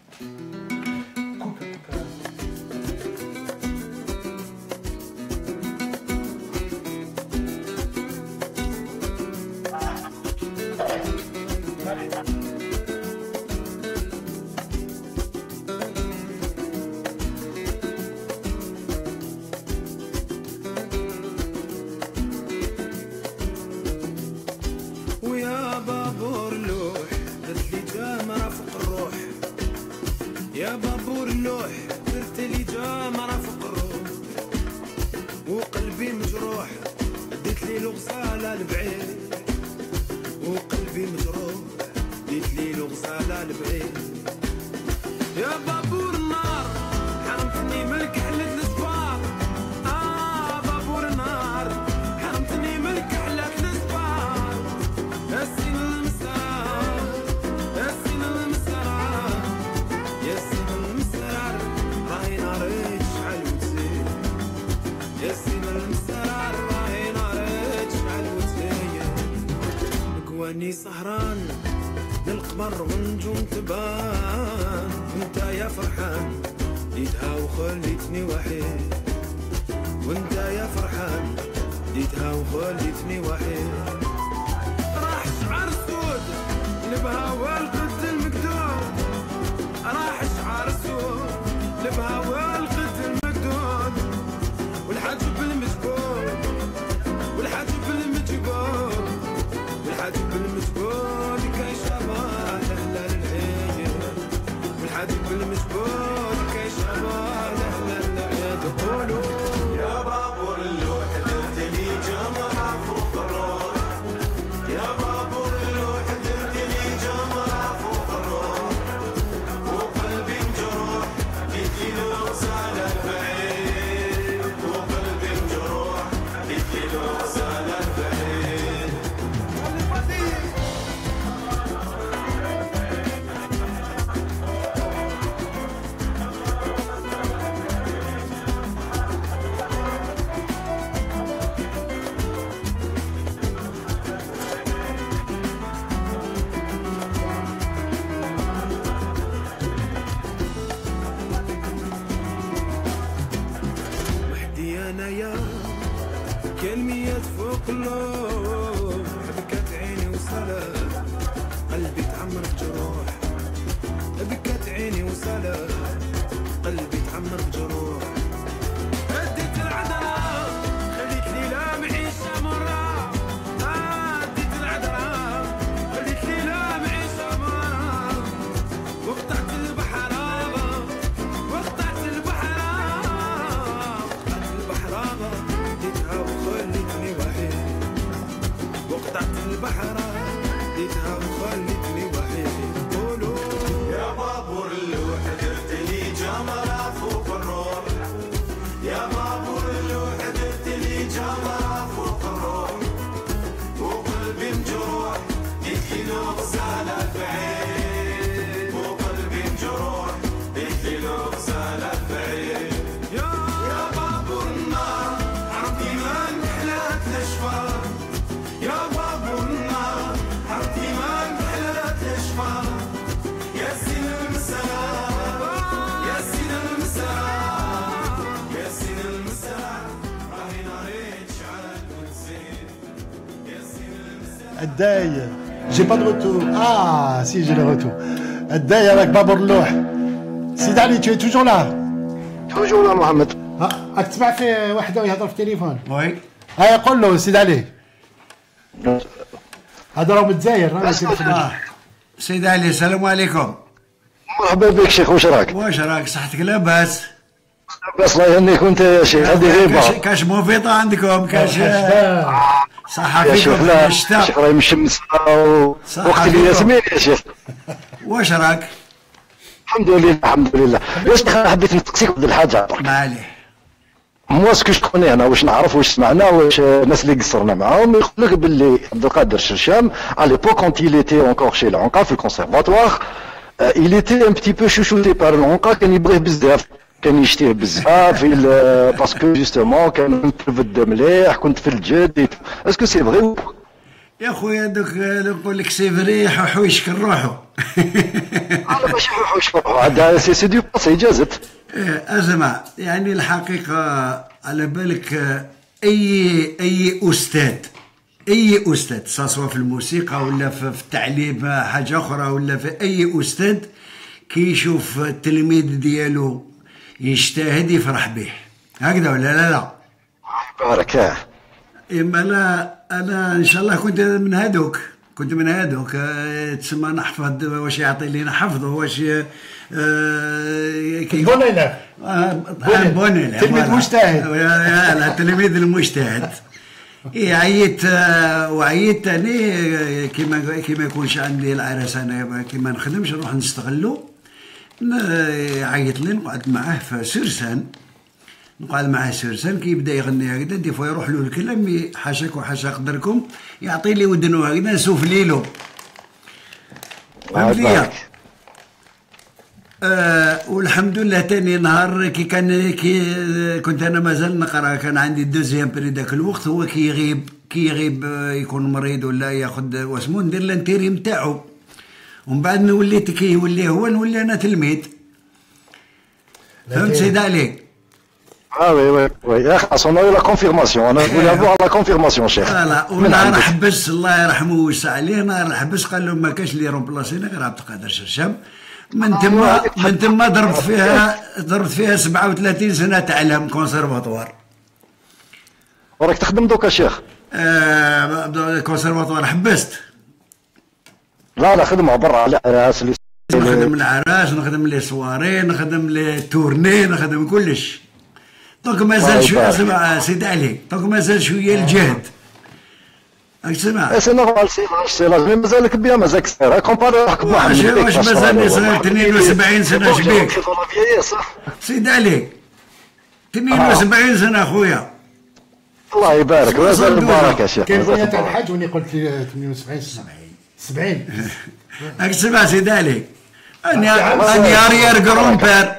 واني سهران للقمر ونجوم تبان وانت يا فرحان جيتها وخليتني وحيد وانت يا فرحان جيتها وخليتني وحيد راح شعر سود لبهوا القد المقدود راح شعر سود لبهوا القد المقدود والحجب المجبور والحجب المجبور والحجب المجبور كي شباب أهل العيد والحجب المجبور كي شباب أهل العيد قولوا يا بابور اللوح درت لي جمرة فوق الروح يا بابور اللوح درت لي جمرة فوق ميات فوق اللوح بكات عيني وسلام قلبي تعمر بجروح بكات عيني وسلام قلبي تعمر بجروح هديت العذرة خليت لي لا معيشة مرة هديت العذرة خليت لي لا معيشة مرة وقطعت البحر وقطعت البحر ديتها وخليتني وحيد وقطعت البحر ديتها وخليتني وحيد قولوا يا بابور اللوح درت لي جمرة فوق الروح يا بابور اللوح درت لي جمرة فوق الروح وقلبي مجروح ديت له غزالة بعيد وقلبي مجروح ديت له غزالة بعيد يا بابور النار عرفتي ما نحلات الاشفار يا بابور النار عرفتي ما نحلات الاشفار يا سين المسار يا سين المسار يا سين المسار راهي ناري تشعل وتزيد يا سين المسار الداي جي با دو روتور سي جي لو روتور الداي avec بابور اللوح سيد علي tu es toujours là توجور يا محمد. راك تسمع في وحده يهضر في التليفون وي هيا قول له سيد علي هذا راه من الجزائر سيد علي السلام عليكم. مرحبا بك شيخ، واش راك؟ واش راك صحتك لاباس؟ لاباس الله يهنيك وانت يا شيخ. هذه غيبه كاش موفيطه عندكم كاش صحه يا شيخ. فيكم لا في الشتاء شيخ راهي مشمسه وقت الياسمين يا شيخ. واش راك؟ الحمد لله الحمد لله. يا شيخ انا حبيت نسقسيك واحد الحاجه. ما عليه. موا سكو شكوني انا واش نعرف واش سمعنا واش الناس اللي قصرنا معاهم يقول لك باللي عبد القادر الشرشام على ليبوك كونت il était encore chez العنقا في الكونسيرفاتوار il était un petit peu chouchouté par العنقا، كان يبغيه بزاف، كان يشتيه بزاف باسكو جوستومون كان تبدا مليح، كنت في الجد. اسكو سي فغي؟ يا خويا دوك نقول لك سي فري حوحو يشكر روحو. انا ماشي حوحو يشكر روحو، هذا سي دو باسي جازت. أسمع يعني الحقيقة على بالك أي أستاذ سواء في الموسيقى ولا في التعليم حاجة أخرى ولا في أي أستاذ كي يشوف التلميذ ديالو يجتهد يفرح به، هكذا ولا لا؟ بارك. إما لا أنا إن شاء الله كنت من هذوك تسمى نحفظ واش يعطي لي نحفظه واش بونيلا تلميذ مجتهد. لا التلميذ المجتهد. وعيت تاني كيما يكونش عندي العرس انا كيما نخدمش نروح نستغلو، عيط لي نقعد معاه في سرسان، كي يبدا يغني هكذا دي فوا يروح له الكلام حاشاك وحاشا قدركم يعطي لي ودنو هكذا نسوفلي له. فهمت ليا؟ والحمد لله تاني نهار كي كنت انا مازال نقرا، كان عندي دوزيام بري داك الوقت، هو كي يغيب يكون مريض ولا ياخذ واسمو ندير الانتيري نتاعو، ومن بعد وليت كي يولي هو نولي انا تلميذ. فهمت سيد علي؟ وي خلاص انا لا كونفيرماسيون، انا نقول افوار لا كونفيرماسيون شيخ. لا ونهار حبس الله يرحمه ويوسع عليه، نهار حبس قال لهم ما كاش اللي رومبلاسينا غير عبد القادر الشرشام. من تما ضربت فيها 37 سنه تعلم كونسيرفاتوار. وراك تخدم دوكا شيخ؟ كونسيرفاتوار حبست. لا خدمه برا على العراس، نخدم العراس، نخدم لي سواري، نخدم لي تورني، نخدم كلش. دونك مازال شويه. اسمع سيدي علي، دونك مازال شويه الجهد. راك تسمع؟ سي نورمال سي لازم مازالك بيان، مازالك صغير كومباري روحك بواحد. واش مازالني صغير؟ 72 سنه شبيك؟ سيدي علي 72 سنه خويا. الله يبارك، مازال مبارك يا شيخ. كاين بنيه تاع الحاج وني قلت 78 سنه 70. راك تسمع سيدي علي؟ اني اريير كرومبير.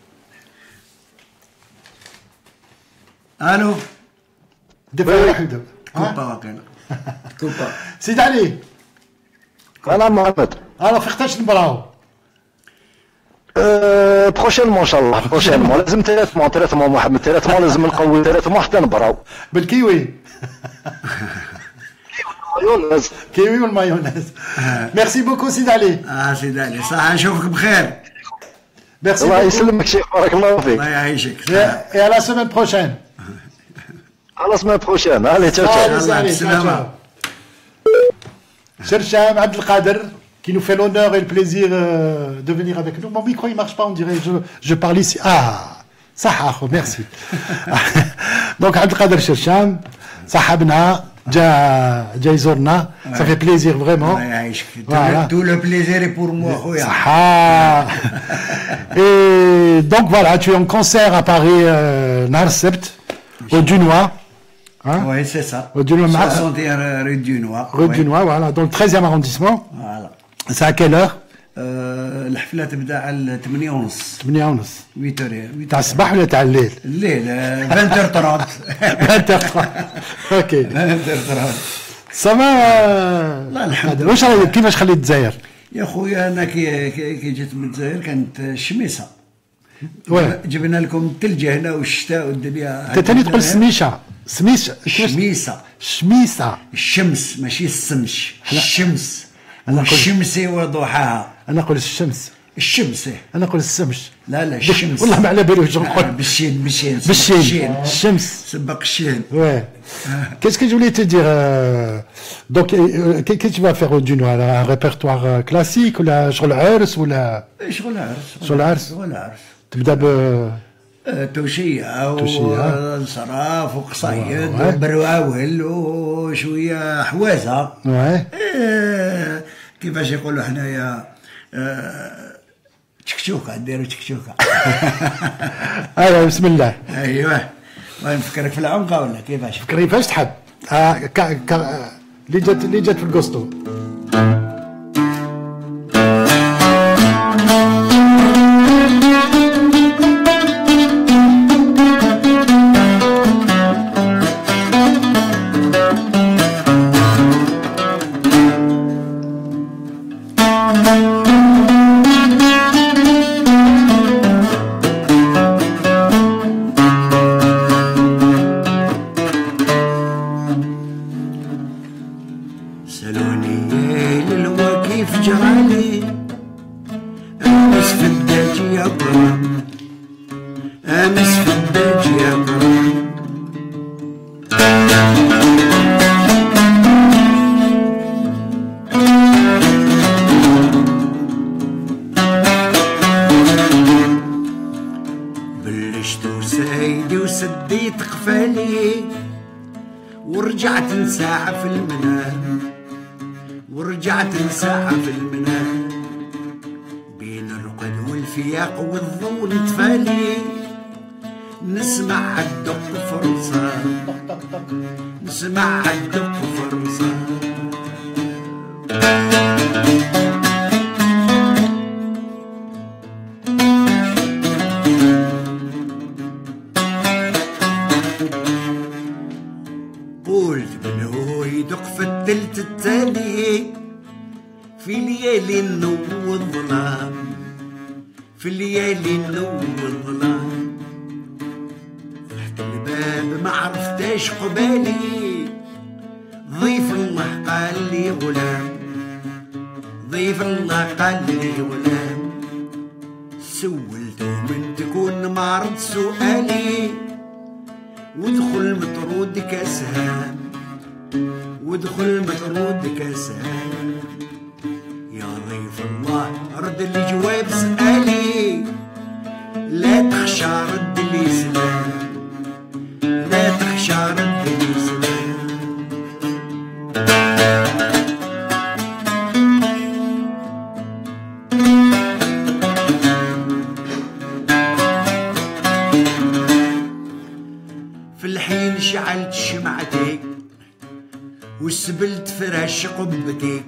الو دفع واحد كوبا واقيلا كوبا. سيد علي انا محمد، انا فقتاش نبراو بروشينمون ان شاء الله بروشينمون لازم تريتمون محمد تريتمون لازم نقوي تريتمون حتى نبراو بالكيوي مايونيز كيوي والمايونيز ميرسي بوكو سيدي علي سيدي علي صح نشوفك بخير ميرسي الله يسلمك شيخ بارك الله فيك الله يعيشك اي على سيمين بروشين على سيمين بروشين allez ciao ciao Chercham Abdelkader qui nous fait l'honneur et le plaisir de venir avec nous. Mon micro il marche pas, on dirait je parle ici. Ah, صح merci. Donc Abdelkader Chercham, صاحبنا جا يزورنا, ça fait plaisir vraiment. الله يعيشك. Tout le plaisir est pour moi خويا. Et donc voilà, tu es en concert à Paris نهار السبت au Dunois. Hein? Oui, c'est ça. Au Dunois, 61 rue Dunois. Rue Dunois, voilà, dans le 13e arrondissement. Voilà. C'est à quelle heure? الحفلة تبدا على 8:30. 8:30. 8h. تاع الصباح ولا تاع الليل؟ الليل 20h30. 20h30. اوكي. 20h30. سما لا الحمد لله. واش رايك كيفاش خليت الجزائر؟ يا خويا انا كي جيت من الجزائر كانت الشميسة. جبنا لكم الثلج هنا والشتاء والدنيا. انت ثاني تقول سميشه. شميسة. شميسة. الشمس ماشي السمش. الشمس. الشمس وضحاها. انا نقول الشمس. الشمس. انا نقول السمش. لا الشمس. والله ما على بالي واش نقول. بالشين. الشمس. سبق الشين. Ouais. Qu'est-ce que je voulais te dire donc qu'est-ce que tu vas faire au Dunois, un répertoire classique ولا شغل عرس ولا شغل عرس تبدا ب توشية وصراف وقصايد وبرواول وشوية حوازة. كيفاش يقولوا حنايا تشكشوكة نديرو تشكشوكة. ايوه بسم الله. ايوه نفكرك في العنقة ولا كيفاش؟ فكرني كيفاش تحب. اللي جات في القسطو. ساعة في المنام بين الرقد والفياق والضوء تفالي نسمع الدق فرصان نسمع الدق فرصان قلت منه يدق في الثلث الثاني في ليالي النو والظلام في ليالي النو والظلام فتحت الباب ما عرفتاش قبالي ضيف الله قال لي غلام ضيف الله قال لي غلام سولته من تكون معرض سؤالي ودخل مطرودك اسهام ودخل مطرودك اسهام يا ضيف الله رد لي جواب سألي لا تخشى رد لي سلام لا تخشى رد لي سلام في الحين شعلت شمعتك وسبلت فراش قبتك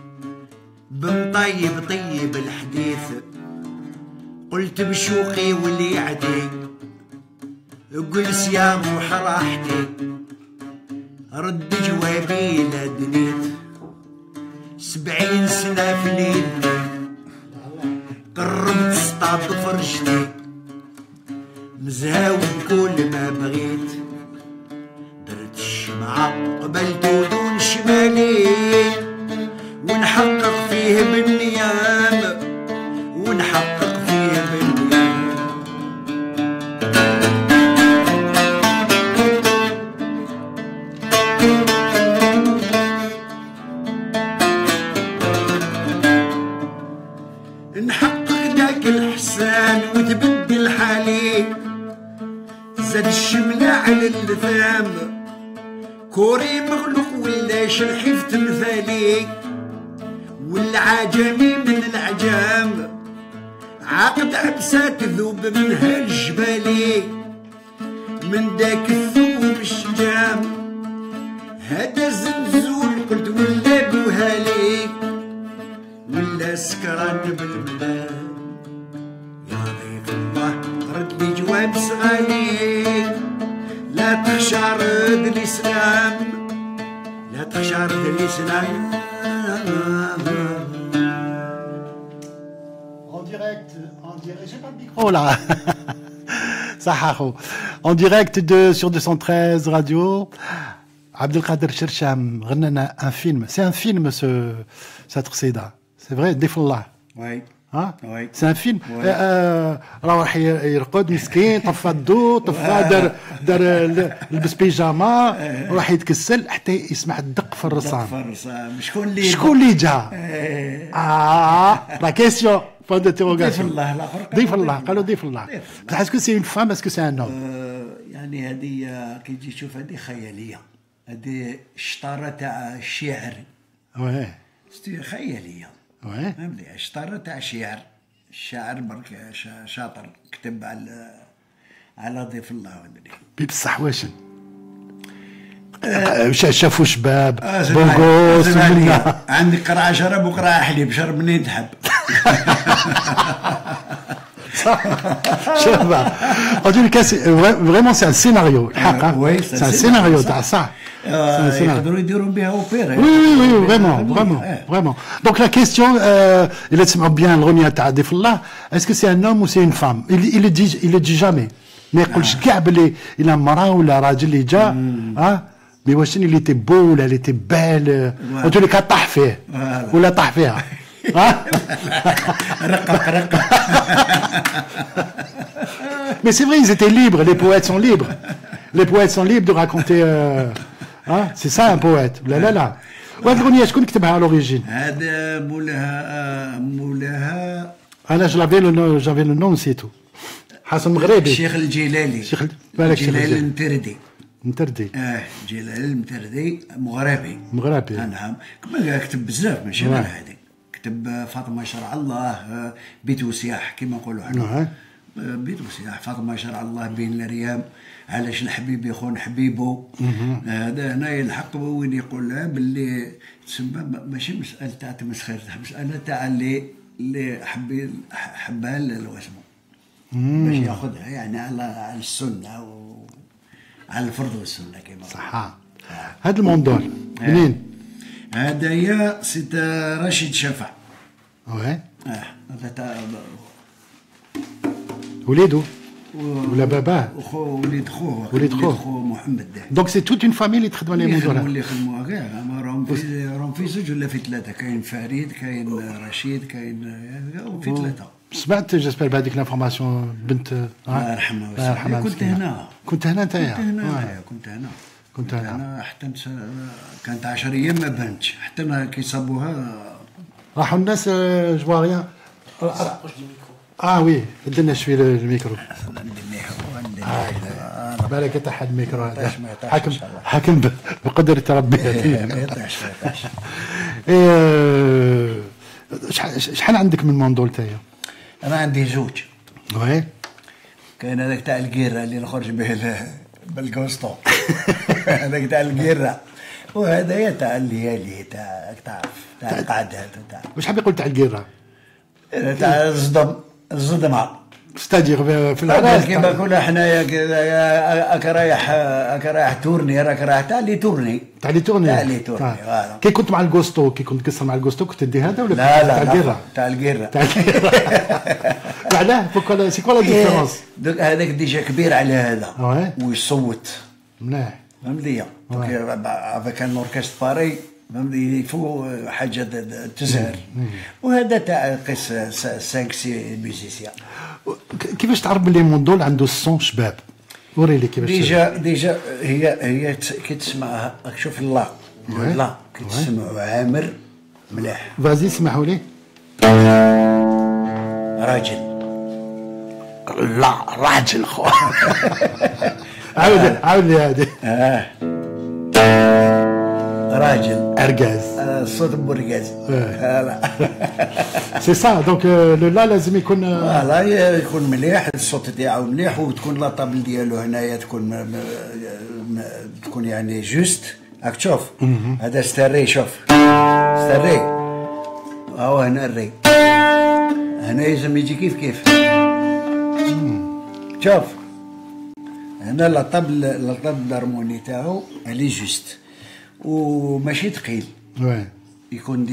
بمطيب طيب الحديث قلت بشوقي واللي عديك قلس يا روح راحتي رد جوابي لدنيت 70 سنة في ليلتي قربت تعض فرشتي مزهاوي كل ما بغيت درت الشمعة قبلت ودون شمالي ونحقق فيه بالنيام ونحقق فيه بالنيام نحقق داك الحسان وتبدل حالي زاد الشملة على اللثام كوري مغلق ولاش الحيف تمثالي والعجمي من العجام عقد عبسات ذوب منها الجبالي من داك الثوب الشجام هذا زنزول قلت ولا بوهالي ولا سكران بالبلاد يا ضيف الله رد لي جواب صغالي لا تخشى رد الإسلام لا تخشى رد الإسلام En direct, j'ai pas le micro là. Saharo. En direct sur 213 radio. Abdelkader Chercham, un film. C'est un film, cette Rseda. C'est vrai, Defallah. Oui. Hein? Oui. C'est un film. راح يرقد مسكين طفى الضوء طفى دار لبس بيجاما وراح يتكسل حتى يسمع الدق في الرصان. شكون اللي جا؟ لا كيسيون بون ديتيروغاسيون. ضيف الله الاخر. ضيف الله قالوا ضيف الله. اسكو سي اون فام اسكو سي ان نوم؟ يعني هذه كي تجي تشوف هذه خياليه. هذه الشطاره تاع الشعر. وي. خياليه. وي. فهمتي الشطاره تاع الشعر. الشاعر برك شاطر كتب على ضيف الله ودري. بصح واش شافوا شباب بوغوس ومنا عندي قرعه شرب وقرعه حليب شرب منين تحب. شباب اون كاس فريمون سي ان سيناريو الحق سي ان سيناريو تاع صح يقدروا يديروا بها اوبيرا. وي فريمون دونك لا كيستيون الا تسمعوا بيان الغنيه تاع ضيف الله اسكو سي ان هوم و سي اون فام il دي جامي ما يقولش كاع بلي الا مراه ولا راجل اللي جا مي واش اللي تي بو ولا اللي تي بال قلت لك طاح فيه ولا طاح فيها. رقق. Mais c'est vrai, ils étaient libres, les poètes sont libres. Les poètes sont libres de raconter. C'est ça un poète. لا. وهاد الأغنية شكون كتبها على l'origine؟ هذا مولاها أنا j'avais le nom نسيتو. حسن مغربي. الشيخ الجلالي. جلال المتردي. جلال المتردي مغربي. نعم. كما كتب بزاف ماشي غير هذه. كتب فاطمة شرع الله بيت وسياح كما نقولوا حنا. بيت وسياح فاطمة شرع الله بين الريام علاش الحبيب يخون حبيبه. هذا هنا يلحق وين يقول لها باللي تسمى ماشي مسألة تاع تمسخير مسألة تاع اللي حبها لواسمه باش ياخذها يعني على السنة وعلى الفرض والسنة كما صح. هذا الموندول منين؟ هذا يا سيد رشيد شفع. وي. هذا وليدو ولا باباه؟ وليد خوه محمد. دونك سي توت اون فامي اللي تخدم على الموضوع اللي يخدموها كاع راهم في زوج ولا في ثلاثه. كاين فريد كاين رشيد كاين في ثلاثه. سمعت جيسبر بهذيك لافورماسيون بنت الله يرحمها. كنت هنا انت. كنت هنا حتى كانت 10 ايام ما بانتش حتى كي صابوها راحوا الناس جواريا. وي بدلنا شويه الميكرو. بالك تحت الميكرو هذا حاكم بقدرة ربي. ما يطيحش. شحال عندك من موندول تايا؟ انا عندي زوج. وي. كاين هذاك تاع الكيره اللي نخرج به بالكوستو. هذاك تاع الكيره وهذايا تاع الليالي تاع القعدات تاع. واش حاب يقول تاع الكيره؟ تاع الصدمه. ستادير في العراس كيما كنا حنايا راك رايح تورني راك رايح تاع لي تورني كي كنت مع الجوستو كي كنت تقصر مع الجوستو كنت تدي هذا ولا لا تاع القيره تاع القيره بعداه سي كوا لا ديفيرونس هذاك ديجا كبير على هذا ويصوت مليح فهمتي افيك ان اوركستر باري فهمتي فو حاجه تزهر وهذا تاع قيس 5 6 ميوزيسيان. كيفاش تعرف بلي موندول عنده الصون شباب؟ وري لي كيفاش ديجا هي كي تسمعها شوف لا كي تسمعوا عامر مليح. فازي اسمحوا لي. راجل لا راجل خو عاود لي هذه راجل ارجاز الصوت بورجاز سي سا دونك لو لا لازم يكون لا يكون مليح الصوت تاعو مليح وتكون لا طابل ديالو هنايا تكون يعني جوست راك تشوف هذا ستاري شوف ستاري هاو هنا الري هنا لازم يجي كيف شوف هنا لا طابل الهارموني تاعو اللي جوست وماشي ثقيل يكون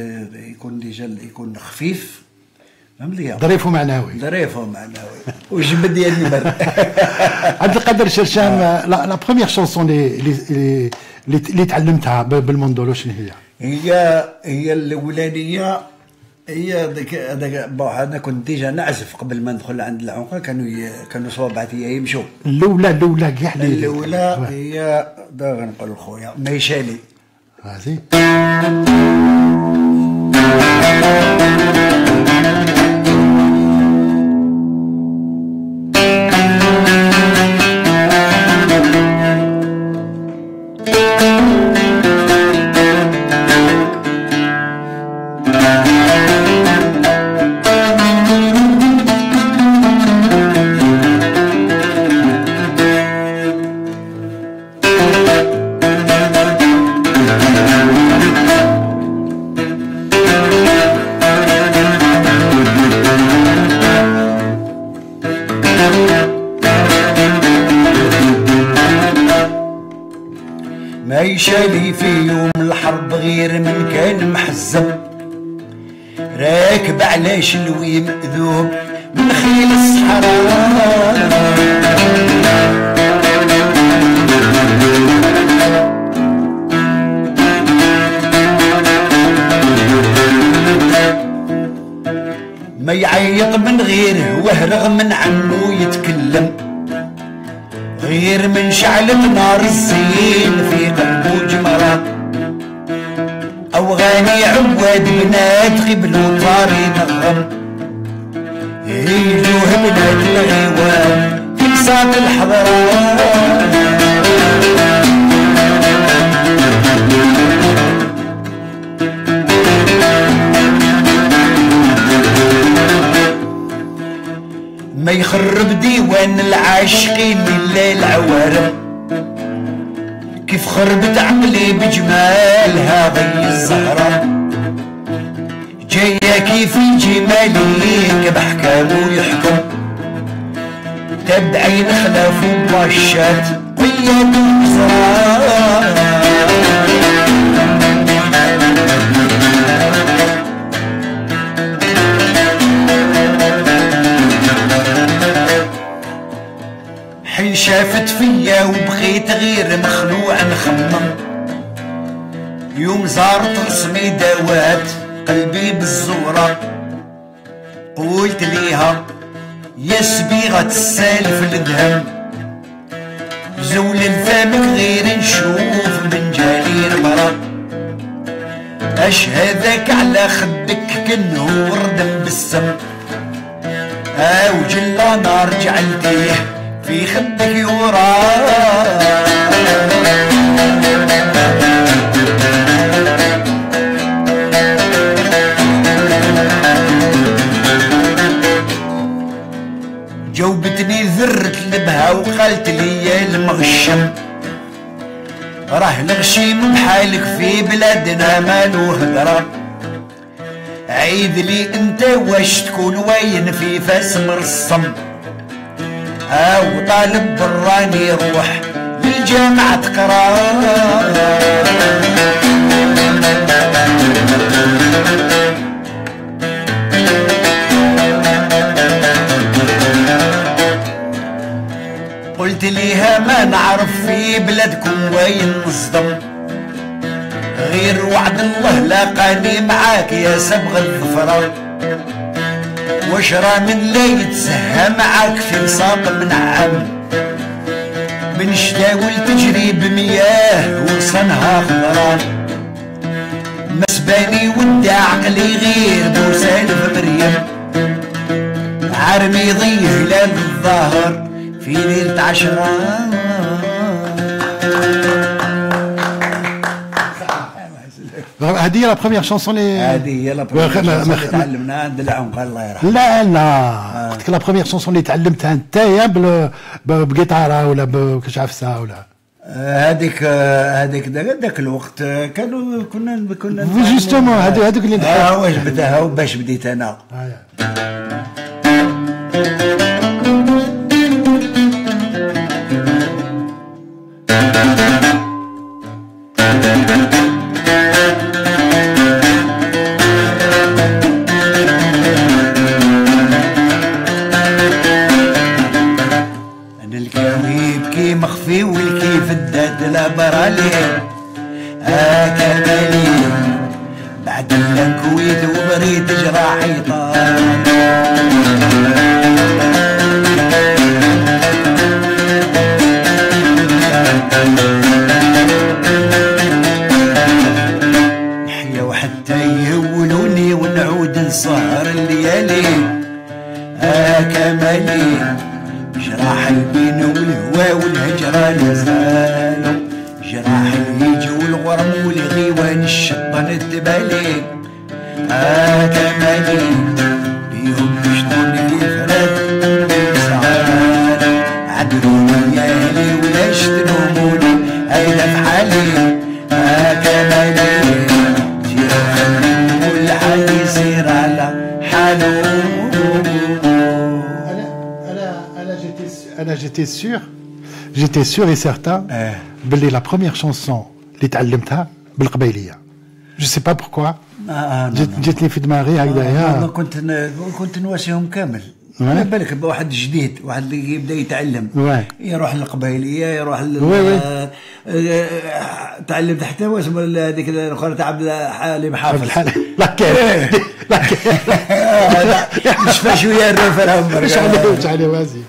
خفيف فهمتي ظريف ومعنوي وجبد ديال البر. عبد القادر شرشام لا بروميير شونسون اللي تعلمتها بالموندولو شنو هي الاولانيه هي هذاك انا كنت ديجا نعزف قبل ما ندخل عند العنقه كانوا صوابعتي يمشوا الاولى كاع الاولى هي دابا نقول خويا ميشالي هذه ميشالي في يوم الحرب غير من كان محزم راكب على شلوي مأذوب من خيل الصحراء ما يعيط من غيره رغم من عنه يتكلم غير من شعلة نار الزين في قلبه جمرة أوغاني عواد بنات قبلوا طاري نغم يجوه بنات الغيوان في ساق الحضرات ما يخرب ديوان العاشقين بالليل عوارم كيف خربت عقلي بجمالها ضي الزهرة جاية كيف الجماليك بحكامه يحكم تبعين خلاف وباشات قياد الزهرة حين شافت فيا وبغيت غير مخلوع نخمم يوم زارت رسمي دوات قلبي بالزورة قلت ليها يا صبيغة تسالف الذهم زول لفمك غير نشوف من جالي مرة اش هذاك على خدك كنه ورد بالسم وجلا نار جعلتيه في خدك يورا جاوبتني ذرة لبها وقالت لي يا المغشم راه الغشيم بحالك في بلادنا مالو هدرة عيد لي انت واش تكون وين في فاس مرسم او طالب براني يروح للجامعة تقرا قلت ليها ما نعرف في بلادكم وين نصدم غير وعد الله لاقاني معاك يا سبغ الظفرة وشرى من لا يتسهى معاك في ساق منعم من شداول تجري بمياه وصنها خضرا مسباني ودع عقلي غير بوسالف مريم عرمي ضي هلال الظهر في ليلة 10 هذه هي لا بروميير شونسون هذه هي لا بروميير شونسون اللي تعلمناها عند العنقه الله يرحمه. لا لا قلت لك لا بروميير شونسون اللي تعلمتها نتايا بقيطاره ولا بكاش عفسه ولا هذيك ذاك الوقت كنا جوستومون هذوك اللي واش بداها وباش بديت انا. مخفي والكيف الداد الابرالي كمالي بعد الكويت وبريد جراحي طال نحيا وحتى يهولوني ونعود نسهر الليالي كمالي جراح البين والهوى والهجرة لازالو جراح الهيج والغرم والغيوان الشطن الدبالي كمالي بيهم يشطوني في فراد سعال عدلوني يا اهلي ولا شتلوموني هيدا في حالي كمالي جيرو خليهم والحال يصير على حالو. J'étais sûr et certain que la première chanson اللي تعلمتها بالقبيليه. Je sais pas pourquoi. جاتني في دماغي هكذايا. كنت نواسيهم كامل. على بالك بواحد جديد واحد اللي يبدا يتعلم يروح للقبيليه يروح تعلمت حتى واسم هذيك الاخرى تاع عبد الحليم حافظ لا كان نشفى شويه الرفرة واش عليه وازي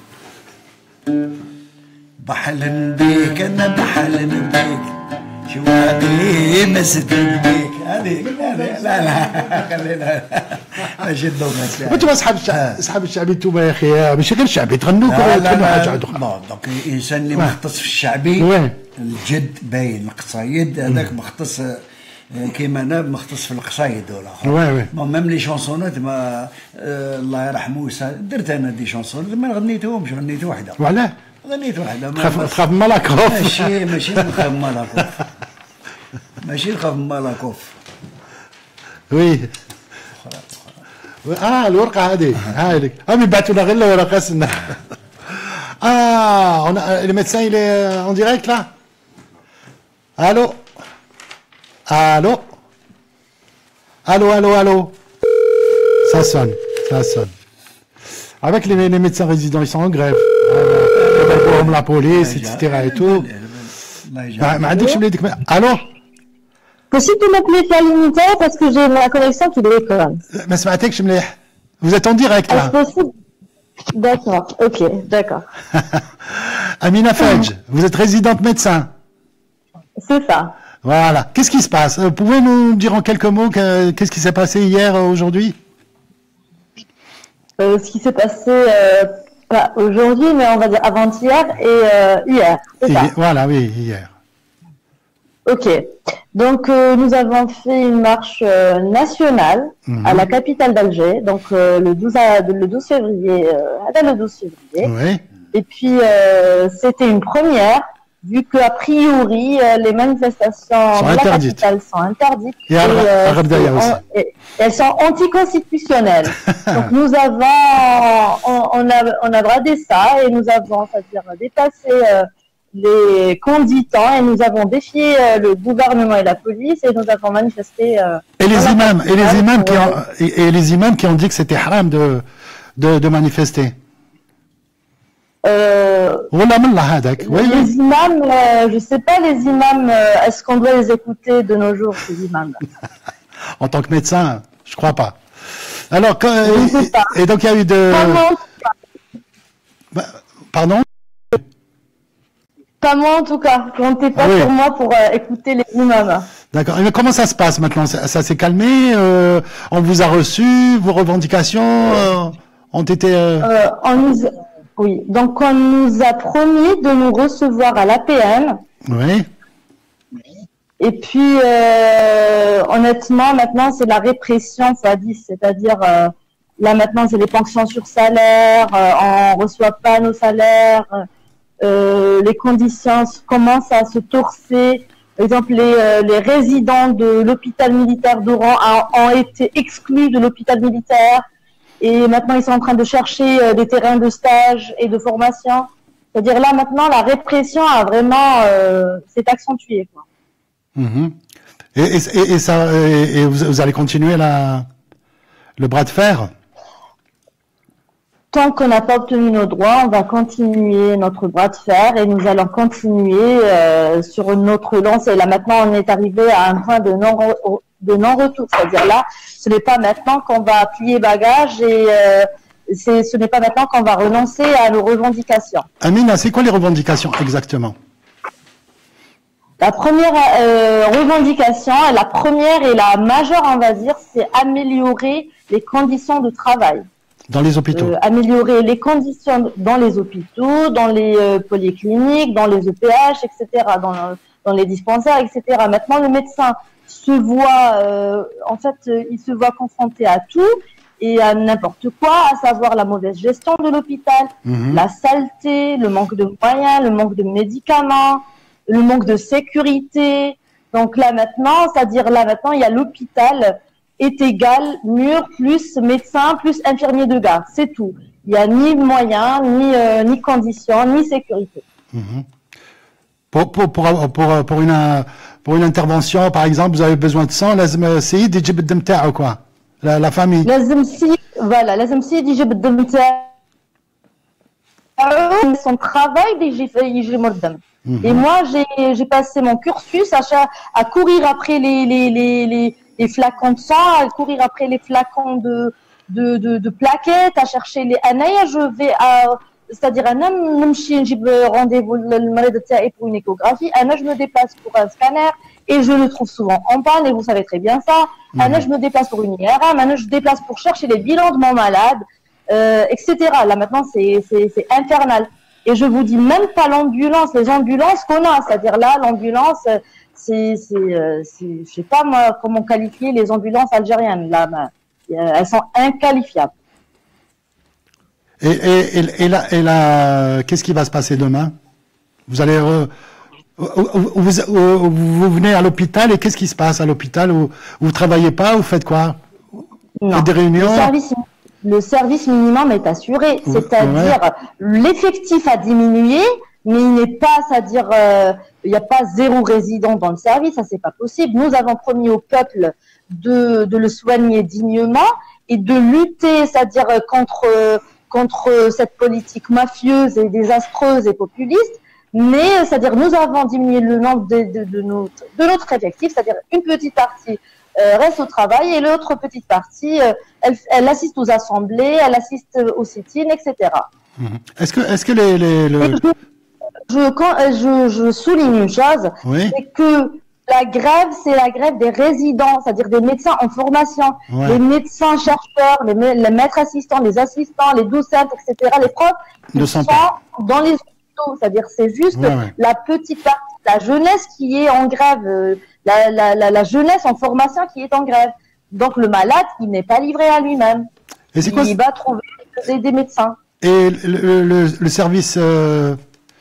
بحلم بيك انا بحلم بيك شواقي مسدين بيك هذه لا خلينا ماشي الضوء. وانتم اصحاب الشعبي انتم يا اخي ماشي غير الشعبي تغنوا تغنوا حاجه اخرى. دونك الانسان اللي مختص في الشعبي الجد باين القصايد هذاك مختص كيما انا مختص في القصايد ولا ميم لي شونسونات ما الله يرحمه درت انا دي شونسون ما غنيتهمش غنيت وحده. وعلاه؟ غنيت وحده. تخاف من مالاكوف؟ ماشي نخاف من مالاكوف ماشي نخاف من مالاكوف. وي الورقه هذه هذيك هم يبعثوا لنا غير الورقه سنه. on a le médecin il est en direct là. Allô allô allô allô allô. Ça sonne. Avec les médecins résidents, ils sont en grève. La police, etc. et tout. Allô? Possible de m'appeler via l'unitaire parce que j'ai ma connexion qui déconne. Mais ce matin, vous êtes en direct là. Est-ce possible? D'accord, ok, d'accord. Amina Fadj, vous êtes résidente médecin. C'est ça. Voilà. Qu'est-ce qui se passe? Vous pouvez nous dire en quelques mots qu'est-ce qui s'est passé hier, aujourd'hui? Ce qui s'est passé, pas aujourd'hui, mais on va dire avant-hier et hier. C'est ça. Voilà, oui, hier. Ok. Donc, nous avons fait une marche nationale à la capitale d'Alger, donc le 12 février. Le 12 février. Oui. Et puis, c'était une première vu qu'a priori, les manifestations sont de la interdites. capitale sont interdites. Et elles sont anticonstitutionnelles. Donc nous avons, on a bradé ça et nous avons, c'est-à-dire dépassé les conditants et nous avons défié le gouvernement et la police et nous avons manifesté. Et les imams qui ont dit que c'était haram de manifester. Les imams, je sais pas, les imams, est-ce qu'on doit les écouter de nos jours, ces imams? En tant que médecin, je crois pas. Alors, et donc il y a eu de... Pardon? Pas moi en tout cas, comptez pas sur moi pour écouter les imams. D'accord. Et comment ça se passe maintenant? Ça s'est calmé? On vous a reçu? Vos revendications ont été... Oui, donc on nous a promis de nous recevoir à l'APM. Oui. Et puis, honnêtement, maintenant, c'est la répression x10, c'est-à-dire, là maintenant, c'est les ponctions sur salaire, on reçoit pas nos salaires, les conditions commencent à se torser. Par exemple, les résidents de l'hôpital militaire d'Oran ont été exclus de l'hôpital militaire. Et maintenant, ils sont en train de chercher des terrains de stage et de formation. C'est-à-dire là, maintenant, la répression a vraiment s'est accentuée, quoi. Et vous allez continuer le bras de fer? Tant qu'on n'a pas obtenu nos droits, on va continuer notre bras de fer et nous allons continuer sur notre lancée. Là, maintenant, on est arrivé à un point de non-retour. C'est-à-dire là, ce n'est pas maintenant qu'on va plier bagage et ce n'est pas maintenant qu'on va renoncer à nos revendications. Amina, c'est quoi les revendications exactement? La première revendication, la première et la majeure, on va dire, c'est améliorer les conditions de travail. Dans les hôpitaux. Améliorer les conditions dans les hôpitaux, dans les polycliniques, dans les EPH, etc., dans les dispensaires, etc. Maintenant, le médecin se voit, il se voit confronté à tout et à n'importe quoi, à savoir la mauvaise gestion de l'hôpital, la saleté, le manque de moyens, le manque de médicaments, le manque de sécurité. Donc là maintenant, c'est-à-dire là maintenant, il y a l'hôpital est égal mur plus médecin plus infirmier de garde, c'est tout. Il n'y a ni moyens, ni conditions, ni sécurité. Pour une intervention, par exemple, vous avez besoin de sang, لازم سيد يجيب الدم تاعو quoi, la famille. لازم سيد يجيب الدم تاعو. Son travail يجري الدم. Et moi, j'ai passé mon cursus à courir après les flacons de sang, à courir après les flacons de plaquettes, à chercher les anaya. Je vais c'est-à-dire, rendez-vous pour une échographie. Je me déplace pour un scanner et je le trouve souvent en panne et vous savez très bien ça. Je me déplace pour une IRM. Je me déplace pour chercher les bilans de mon malade, etc. Là maintenant, c'est infernal. Et je vous dis même pas l'ambulance, les ambulances qu'on a, c'est-à-dire là, l'ambulance, je sais pas moi comment qualifier les ambulances algériennes, là, elles sont inqualifiables. Et là, qu'est-ce qui va se passer demain? Vous allez, vous venez à l'hôpital et qu'est-ce qui se passe à l'hôpital? Vous travaillez pas, vous faites quoi? Non. Des réunions? Le service minimum est assuré, c'est-à-dire l'effectif a diminué, mais il n'est pas, c'est-à-dire il n'y a pas 0 résident dans le service, ça c'est pas possible. Nous avons promis au peuple de le soigner dignement et de lutter, c'est-à-dire contre cette politique mafieuse et désastreuse et populiste. Mais c'est-à-dire nous avons diminué le nombre de notre effectif, c'est-à-dire une petite partie reste au travail et l'autre petite partie, elle assiste aux assemblées, elle assiste aux sit-ins, etc. Est-ce que je souligne une chose, c'est que la grève, c'est la grève des résidents, c'est-à-dire des médecins en formation, les médecins chercheurs, les maîtres assistants, les assistants, les docents, etc., les profs, qui sont dans les hôpitaux, c'est-à-dire c'est juste la petite partie, la jeunesse qui est en grève, la jeunesse en formation qui est en grève. Donc le malade, il n'est pas livré à lui-même. Il va trouver des médecins. Et le service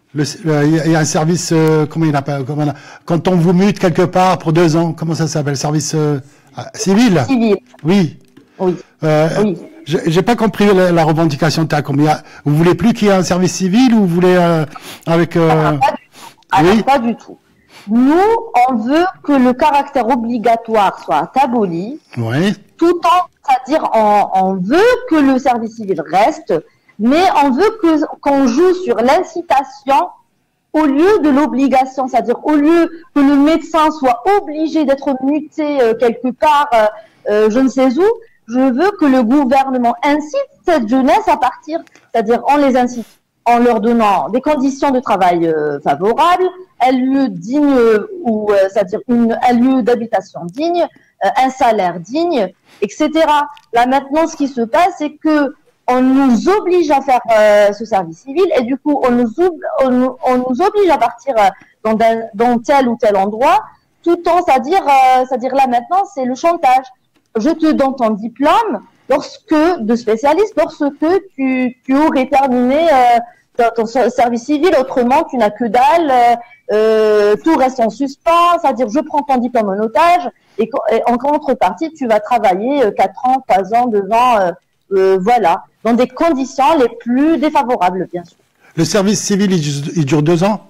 Il y a un service, comment il appelle, quand on vous mute quelque part pour 2 ans, comment ça s'appelle? Service civil? Civil. Oui. Oui. Oui. J'ai pas compris la revendication de combien. Vous voulez plus qu'il y ait un service civil ou vous voulez avec oui. Pas du tout. Nous, on veut que le caractère obligatoire soit aboli. Oui. Tout en, c'est-à-dire, on veut que le service civil reste, mais on veut qu'on joue sur l'incitation au lieu de l'obligation, c'est-à-dire au lieu que le médecin soit obligé d'être muté quelque part, je ne sais où. Je veux que le gouvernement incite cette jeunesse à partir, c'est-à-dire on les incite en leur donnant des conditions de travail favorables, un lieu digne ou c'est-à-dire un lieu d'habitation digne, un salaire digne, etc. Là maintenant, ce qui se passe, c'est que on nous oblige à faire ce service civil et du coup on nous oblige à partir dans tel ou tel endroit, tout en c'est-à-dire là maintenant c'est le chantage. Je te donne ton diplôme de spécialiste lorsque tu aurais terminé ton service civil, autrement tu n'as que dalle, tout reste en suspens, c'est-à-dire je prends ton diplôme en otage et en contrepartie tu vas travailler 4 ans, 3 ans, 2 ans, voilà, dans des conditions les plus défavorables bien sûr. Le service civil il dure 2 ans?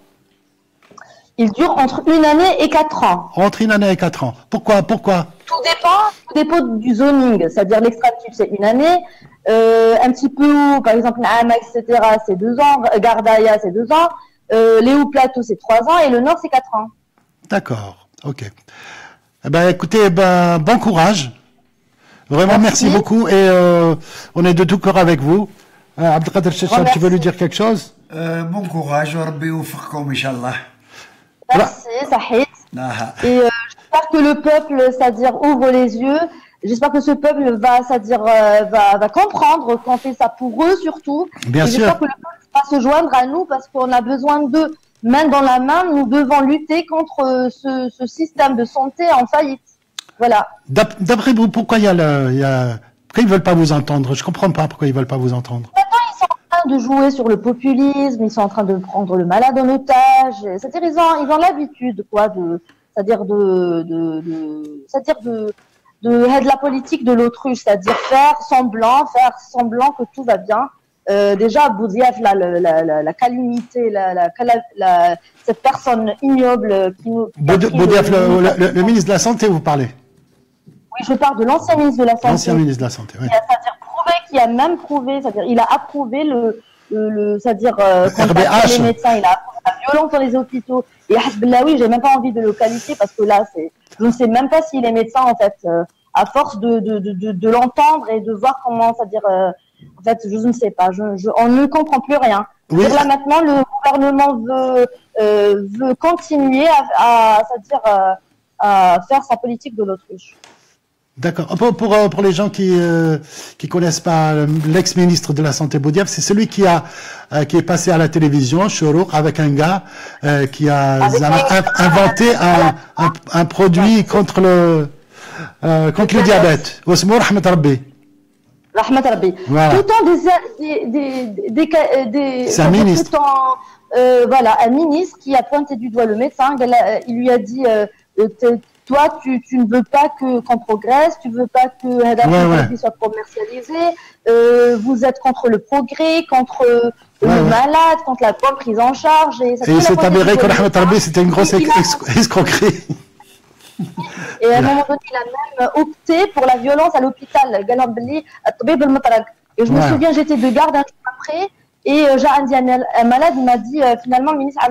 Il dure entre 1 année et 4 ans. Entre 1 année et 4 ans. Pourquoi? Tout dépend du zoning, c'est-à-dire l'extractif c'est 1 année, un petit peu, par exemple, Naama, etc., c'est 2 ans, Gardaïa, c'est 2 ans, les hauts plateaux, c'est 3 ans, et le nord, c'est 4 ans. D'accord, ok. Eh ben, écoutez, bon courage. Vraiment, merci beaucoup, et on est de tout cœur avec vous. Abdelkader Chechab, tu veux lui dire quelque chose? Bon courage, Rabbi oufirkoum, Inch'Allah. Merci, Sahid. Et j'espère que le peuple, c'est-à-dire ouvre les yeux. J'espère que ce peuple va, c'est-à-dire va comprendre qu'on fait ça pour eux surtout. Bien sûr. J'espère que le peuple va se joindre à nous parce qu'on a besoin d'eux, main dans la main. Nous devons lutter contre ce système de santé en faillite. Voilà. D'après vous, pourquoi pourquoi ils veulent pas vous entendre? Je comprends pas pourquoi ils veulent pas vous entendre. De jouer sur le populisme, ils sont en train de prendre le malade en otage, c'est-à-dire ils ont l'habitude quoi c'est-à-dire de la politique de l'autruche, c'est-à-dire faire semblant que tout va bien. Déjà Boudiaf la calamité, cette personne ignoble qui nous Boudiaf, le ministre de la Santé, vous parlez? Oui, je parle de l'ancien ministre de la Santé. L'ancien ministre de la Santé, oui. Qui a même prouvé, c'est-à-dire il a approuvé c'est-à-dire quand les médecins, il a approuvé la violence dans les hôpitaux. Et oui, j'ai même pas envie de le qualifier parce que là, je ne sais même pas s'il est médecin en fait. À force de l'entendre et de voir comment, c'est-à-dire, en fait, je ne sais pas, on ne comprend plus rien. Oui. Là maintenant, le gouvernement veut continuer c'est-à-dire à faire sa politique de l'autruche. D'accord. Pour les gens qui connaissent pas l'ex-ministre de la Santé Boudiaf, c'est celui qui est passé à la télévision, Chourouk, avec un gars qui a inventé un produit contre le diabète. Osmo Rahmat Rabbi. Rahmat Rabbi. Voilà. Tout c'est un ministre. Voilà, un ministre qui a pointé du doigt le médecin. Il lui a dit toi, tu ne veux pas qu'on progresse, tu veux pas que Hadaf soit commercialisé, vous êtes contre le progrès, contre le malade, contre la bonne prise en charge. Et il s'est avéré que Rahmat Rabbi, c'était une grosse escroquerie. Et à un moment donné, il a même opté pour la violence à l'hôpital. Et je me souviens, j'étais de garde un jour après, et j'ai un malade, il m'a dit, finalement, le ministre,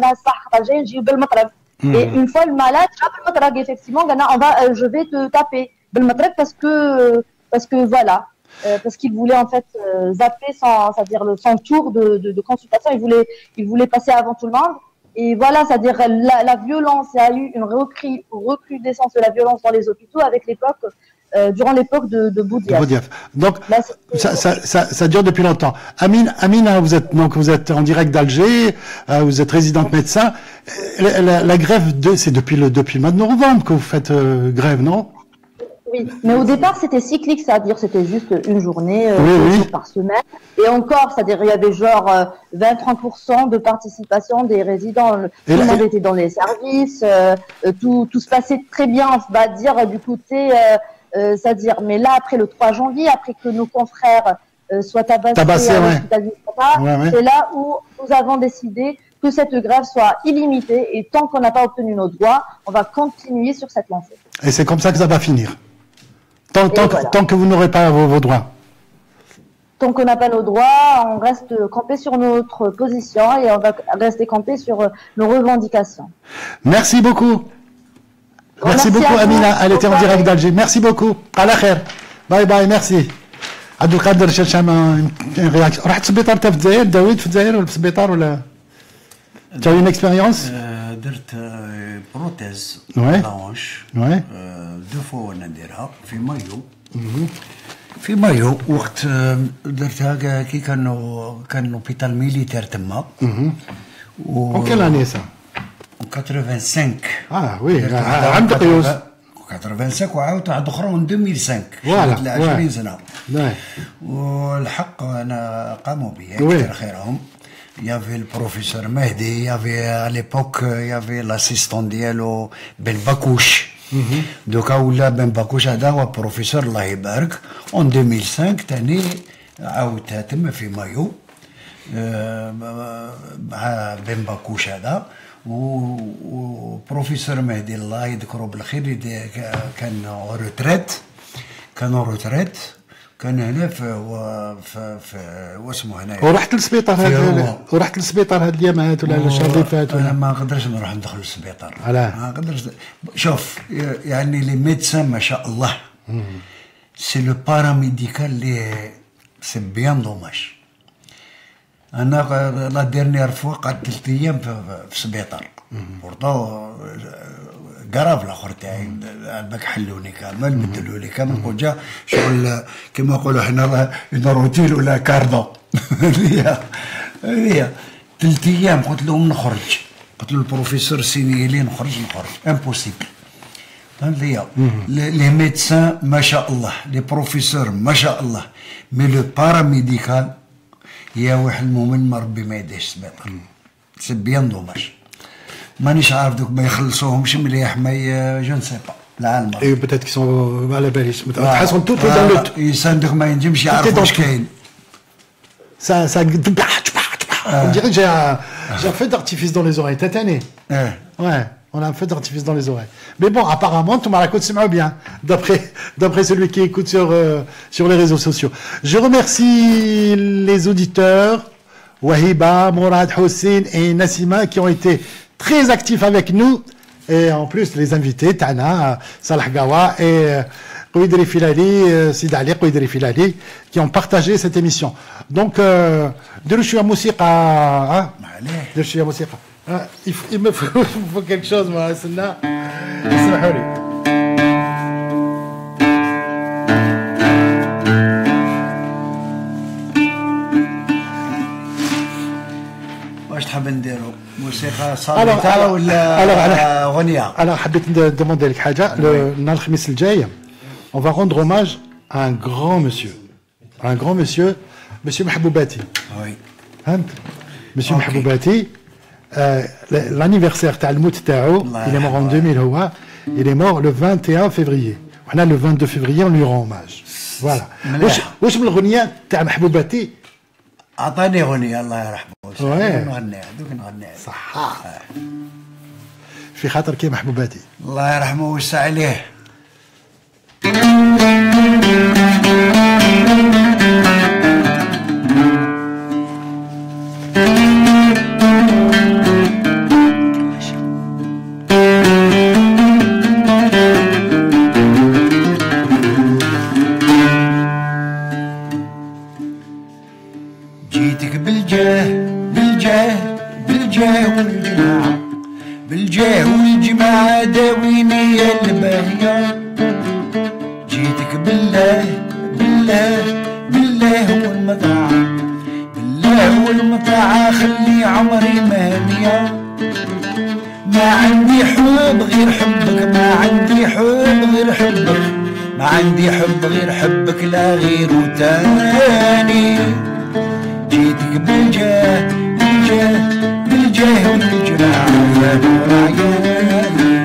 et une fois le malade, effectivement, je vais te taper parce que voilà, parce qu'il voulait en fait zapper son tour de consultation, il voulait passer avant tout le monde. Et voilà, c'est-à-dire la violence, il y a eu une recrudescence de la violence dans les hôpitaux durant l'époque de Boudiaf. Donc, là, ça dure depuis longtemps. Amina, vous êtes en direct d'Alger, vous êtes résidente médecin. La grève, c'est depuis le mois de novembre que vous faites grève, non? Oui, mais au départ, c'était cyclique, c'est-à-dire c'était juste une journée, deux jours par semaine. Et encore, c'est-à-dire il y avait genre 20-30% de participation des résidents. Tout le monde était dans les services, tout se passait très bien, on va dire, du côté, c'est-à-dire, mais là, après le 3 janvier, après que nos confrères soient tabassés à l'hôpital du Qatar, c'est là où nous avons décidé que cette grève soit illimitée et tant qu'on n'a pas obtenu nos droits, on va continuer sur cette lancée. Et c'est comme ça que ça va finir. Tant que vous n'aurez pas vos droits. Tant qu'on n'a pas nos droits, on reste campé sur notre position et on va rester campé sur nos revendications. Merci beaucoup. Merci beaucoup, Amina. Elle était en direct d'Alger. Merci beaucoup. À la khair. Bye bye, merci. عبد القادر شاف une réaction. رحت السبيطار انت في الجزائر داويت في الجزائر ولا في السبيطار ولا tu as une expérience درت بروتيز لانش دو فوا وانا نديرها في مايو وقت درتها كي كان لوبيتال ميليتير تما و كان اني سا 85 وي عام قيوس 85 وعاودت واحد اخرى من 2005 فوالا 20 سنه والحق انا قاموا بي كثر خيرهم. Il y avait le professeur Mehdi, il y avait à l'époque, il y avait l'assistant dialo Ben Bakouche. Donc, là, Ben Bakouche a dit professeur Allah يبارك. En 2005, تاني عاودتها تم في مايو مع بن باكوش هذا وبروفيسور مهدي الله يذكره بالخير كان روتريت كان هنا في واسمه هنا ورحت للسبيطار هاد الايامات ولا الشهر اللي فات انا ما نقدرش نروح ندخل للسبيطار ما نقدرش شوف يعني لي ميدسان ما شاء الله سي لو باراميديكال لي سي بيان دوماج انا لا ديرنيير فوا قعدت 3 ايام في السبيطار بورتو قراف الاخر تاعي باك حلوني كامل بدلوا لي كامل وجا شغل كما نقولوا حنا روتين ولا كاردو هي 3 ايام قلت لهم نخرج قلت له البروفيسور سينيلي نخرج امبوسيبل فهمت لي ميدسان ما شاء الله لي بروفيسور ما شاء الله مي لو باراميديكال يا واحد المؤمن ما ربي ما يديش السبيطار سي بيان دوماج مانيش عارف دوك ما يخلصوهمش مليح ما جو نسي با العالم اي بتات كي سون على باليش تحسهم توت دون لوت يصندق ما ينجمش يعرف واش كاين ça on dirait que j'ai un feu d'artifice dans les oreilles cette année ouais on a un feu d'artifice dans les oreilles mais bon apparemment tout Marrakech se met bien d'après celui qui écoute sur les réseaux sociaux. Je remercie les auditeurs Wahiba, Mourad, Hossein et Nassima qui ont été très actifs avec nous et en plus les invités Tana, Salah Gawa et Kouidri Filali, Sid Ali Kouidri Filali qui ont partagé cette émission. Donc Derouchia Moussika, Derouchia Moussika. Il me faut quelque chose moi, celle-là. واش تحب نديرو موسيقى صامتة ولا أغنية؟ أنا حبيت ندوموندي لك حاجة نهار الخميس الجاي on va rendre hommage à un grand monsieur monsieur Mahboubati. Oui. فهمت؟ monsieur Mahboubati l'anniversaire تاع الموت تاعو il est mort en 2000 هو il est mort le 21 février. وحنا le 22 février on lui rend hommage. Voilà. واش من الأغنية تاع محبوباتي؟ أعطاني أغنية الله يرحمه نغنيها صح في خاطر كي محبوباتي الله يرحمه ويوسع عليه بالجاه والجماعة داويني يا الباهية جيتك بالله والمطاعة خلي عمري مهنية ما عندي حب غير حبك ما عندي حب غير حبك لا غير تاني جيتك بالجاه بالجاه بالجاه والجماعة يا نور عيالي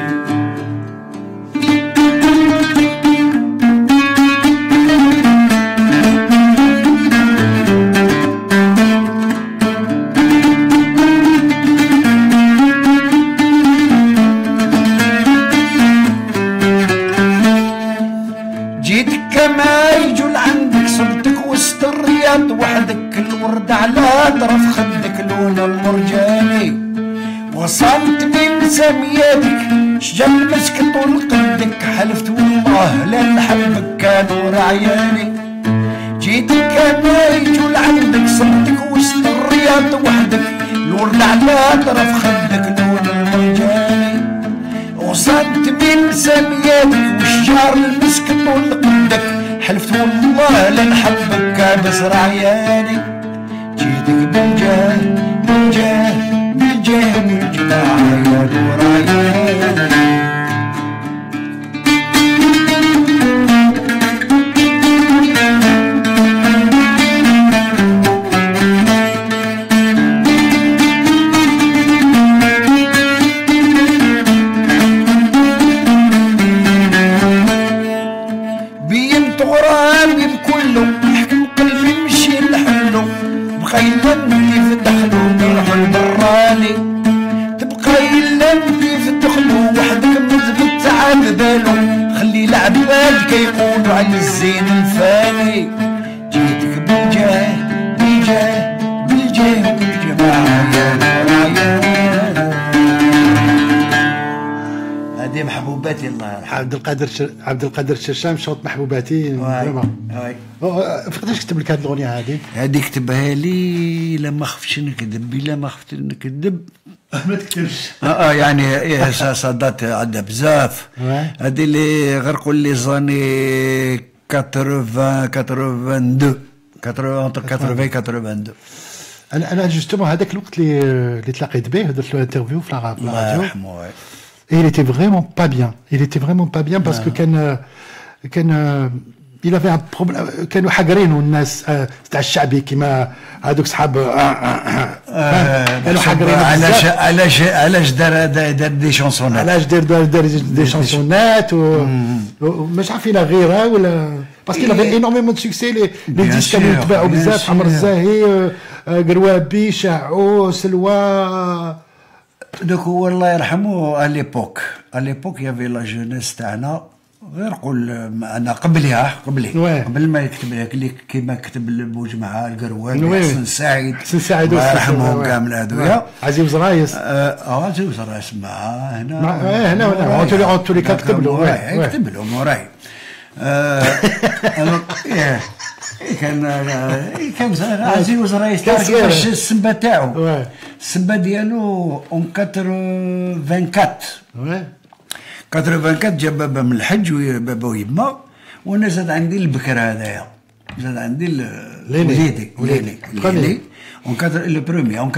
وحدك الورد على طرف خدك لون المرجاني وصلت من سميتك شجر المسك طول قدك حلفت والله لا حبك كانوا رعياني جيتك انا يجول عندك صرتك وسط الرياض وحدك الورد على طرف خدك لون المرجاني وصلت من سميتك وشجر المسك طول قدك حلفت والله لن حبك كابس رعياني جيتك بالجاه بالجاه بالجاه والجماعة يا نور عياني كيقولوا على الزين الفاني جيتك بالجاه بالجاه بالجاه بالجماعة يا نور عياني هذه محبوباتي الله يرحمه عبد القادر الشرشام شوط محبوباتي فقداش كتب لك هذه الاغنيه هذه كتبها لي لما خفتش نكذب بلا ما خفت نكذب ما تكتبش يعني صدات عندها بزاف هذه اللي غرقوا لي زاني 82 انا جوستومون هذاك الوقت اللي تلاقيت به درت له انترفيو في الراديو الله يرحمه il était vraiment pas bien parce que كان il avait un problème كانوا حاقرينه الناس تاع الشعبي كيما هذوك صحاب كانوا حاقرينه علاش دار دي شونسونات علاش دار دي شونسونات ومش عارفين غيرها ولا باسكو il avait énormément de succès les disques كانوا يتباعوا بزاف عمر الزاهي قروابي شاعو سلوى دوك هو الله يرحمه اليبوك يافي لا جونيس تاعنا غير قول انا قبل ما يكتب لك كيما كتب بوجمعه القروان حسن سعيد الله يرحمهم كامل هذويا عزيز رايس عزيز رايس معاه هنا انتو اللي كتب له موراي كان عزيز رايس كيفاش السمبه تاعو السمبه ديالو اون 84 جا بابا من الحج بابا ويما وانا زاد عندي البكر هذايا زاد عندي وليدي اون كادر لو برومي اون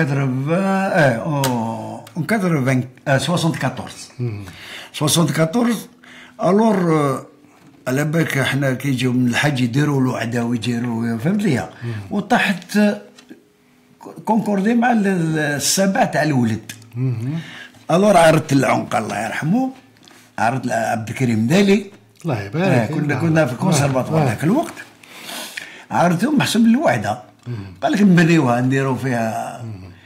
74 الور على بالك احنا كي يجيو من الحج يديروا له عداوي يديروا فهمت ليا وطاحت كونكوردي مع السبع تاع الولد الور عرضت العنق الله يرحمه عرض عبد الكريم دالي الله يبارك كنا في الكونسرفاتوار ذاك الوقت عرضتهم محسوب الوعده قال لك نبنيوها نديروا فيها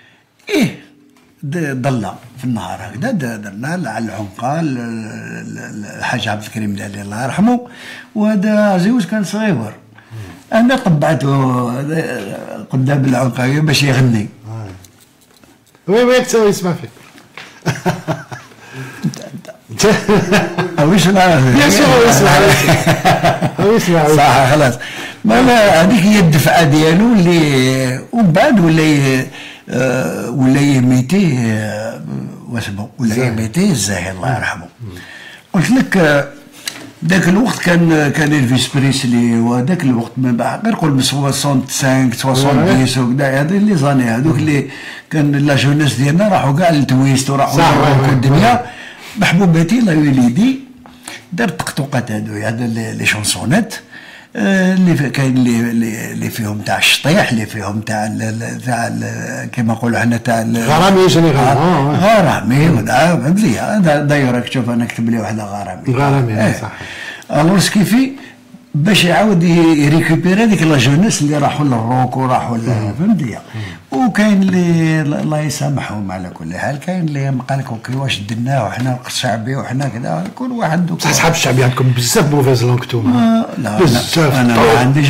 ضله في النهار هكذا درنا على العنقال الحاج عبد الكريم دالي الله يرحمه وهذا عزيز كان صغير انا طبعته قدام العنقايه باش يغني وين تسوي اسمع فيك او يسمع بيان سور هو يسمع صح خلاص ما هذيك هي الدفعه ديالو اللي ومن بعد ولا يميتيه واسمو ولا يميتيه الزاهي الله يرحمه قلت لك ذاك الوقت كان الفيس بريسلي وذاك الوقت من بعد غير قول 65 70 وكذا هذه اللي زاني هذوك اللي كان لا جونيس ديالنا راحوا كاع للتويست وراحوا الدنيا محبوباتي الله يوليدي دار الطقطقات هذو لي شونسونات اللي كاين اللي فيهم تاع الشطيح، اللي فيهم تاع كيما نقولوا حنا تاع غرامي جينيرال غرامي ولا فهمتي. داير راك تشوف انا كتب لي واحد غرامي صح. الوغ سكيفي باش يعاود يريكوبيري هذيك لا جونيس اللي راحوا للروك وراحوا فهمتي. وكاين اللي الله يسامحهم على كل حال، كاين اللي قال لك اوكي واش درناه وحنا الشعبي وحنا كذا، كل واحد بصح صحاب الشعبي عندكم بزاف موفيز لونغ نتوما. لا بزاف انا ما عنديش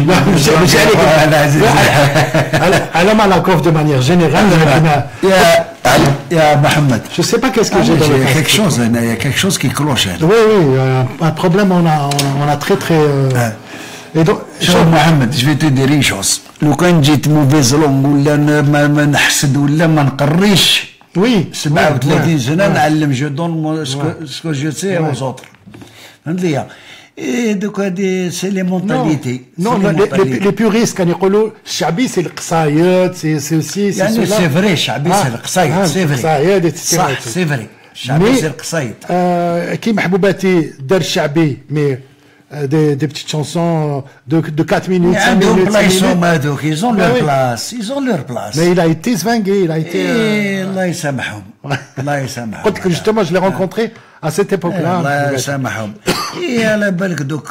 على ما لا كوف دو مانيير جينيرال. يا محمد je sais pas qu'est-ce que j'ai dans le quelque chose il y a quelque chose qui cloche. oui un problème on a très et donc شوف محمد je vais te dire une chose. لو كان جيت موفيز لونغ ولا ما نحسد ولا ما نقريش 37 سنه نعلم جو دون سكو جو سي aux autres فهمتي. دوك هادي سي لي مونتاليتي. نو لي بيوريست كانوا يقولوا الشعبي سي القصايد سي اوسي يعني سي فري الشعبي سي القصايد سي فري صح سي فري الشعبي سي القصايد. كي محبوباتي دار الشعبي مي des petites chansons de 4 minutes, 5 minutes. Ils ont leur place, ils ont leur place. Mais il a été swingé, il a été. الله يسامحهم. الله يسامحهم. قلت لك justement je l'ai rencontré à cette époque-là. الله يسامحهم. على بالك دوك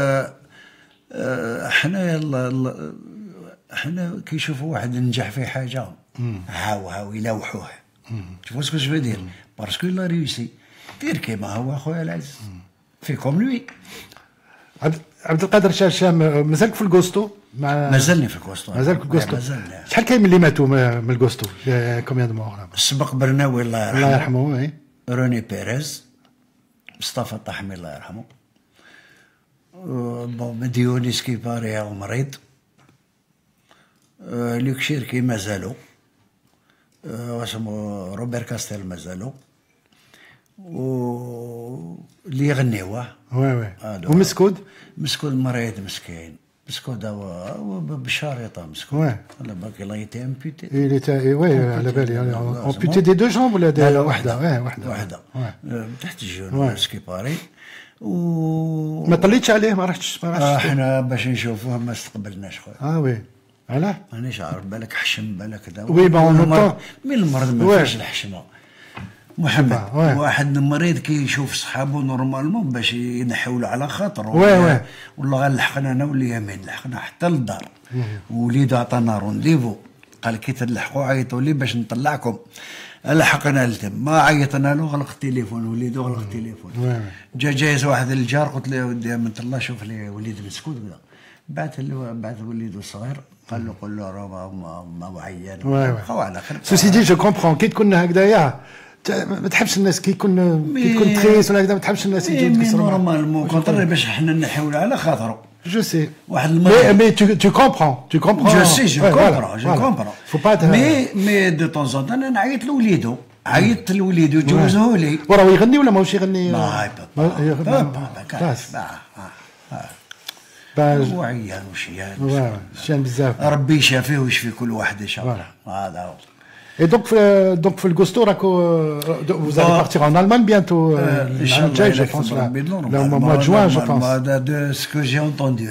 حنا يلا حنا كي يشوفوا واحد نجح في حاجه هاو يلوحوه. شوفوا سكو جو دير باسكو لا ريوسي دير كيما هو خويا العزيز في كوم لوي. عبد القادر شاشام مازالك في الكوستو؟ مازالني في الكوستو. مازال في الكوستو. شحال كاين من اللي ماتوا من الكوستو؟ كوميان دو مور؟ السبق برناوي الله يرحمه. الله يرحمه. روني بيريز، مصطفى الطحمي الله يرحمه. بون ديونيس كيباري مريض. لوك شيركي مازالوا. واسمو روبير كاستيل مازالوا. اللي يغنيوه وي ومسكود مريض مسكين. مسكود هو بالشريطه مسكود ولا باقي لا يتي امبوتي. وي على بالي امبوتي دي دو جامب ولا وحده تحت الجنون سكيباري ما طليتش عليه ما رحتش احنا باش نشوفوه ما استقبلناش خويا. وي علاه مانيش عارف بالك حشم بالك كذا. وي بون من المرض ما فيش الحشمه محمد. واحد مريض كي يشوف صحابه نورمالمون باش ينحولوا على خاطر والله غير لحقنا انا واليمين لحقنا حتى للدار. وليدو عطانا رونديفو قال كي تلحقوا عيطوا لي باش نطلعكم. لحقنا لتما عيطنا له غلق التليفون وليدو غلق التليفون. جايز واحد الجار قلت له ودي من الله شوف لي وليد مسكوت كذا. بعث وليدو الصغير قال له قول له راه ما عيان خو على خير. سوسي دي جو كومبرون كي تكون هكذايا ما تحبش الناس كي يكون تريس ولا هكذا ما تحبش الناس يجيو يكسروا نورمالمون كونتر باش حنا نحاولوا على خاطره. جو سي واحد المرة مي تو كومبرون جو سي جو كومبرون فو با مي دو طون زون انا نعيط لوليدو عيطت لوليدو جوزوه لي وراه يغني ولا ماهوش يغني؟ هو عيان وشيان بزاف ربي يشافيه ويشفي كل واحد ان شاء الله. هذا هو. Et donc pour le Gosto, vous allez partir en Allemagne bientôt, je pense, au mois de juin, je pense. De ce que j'ai entendu,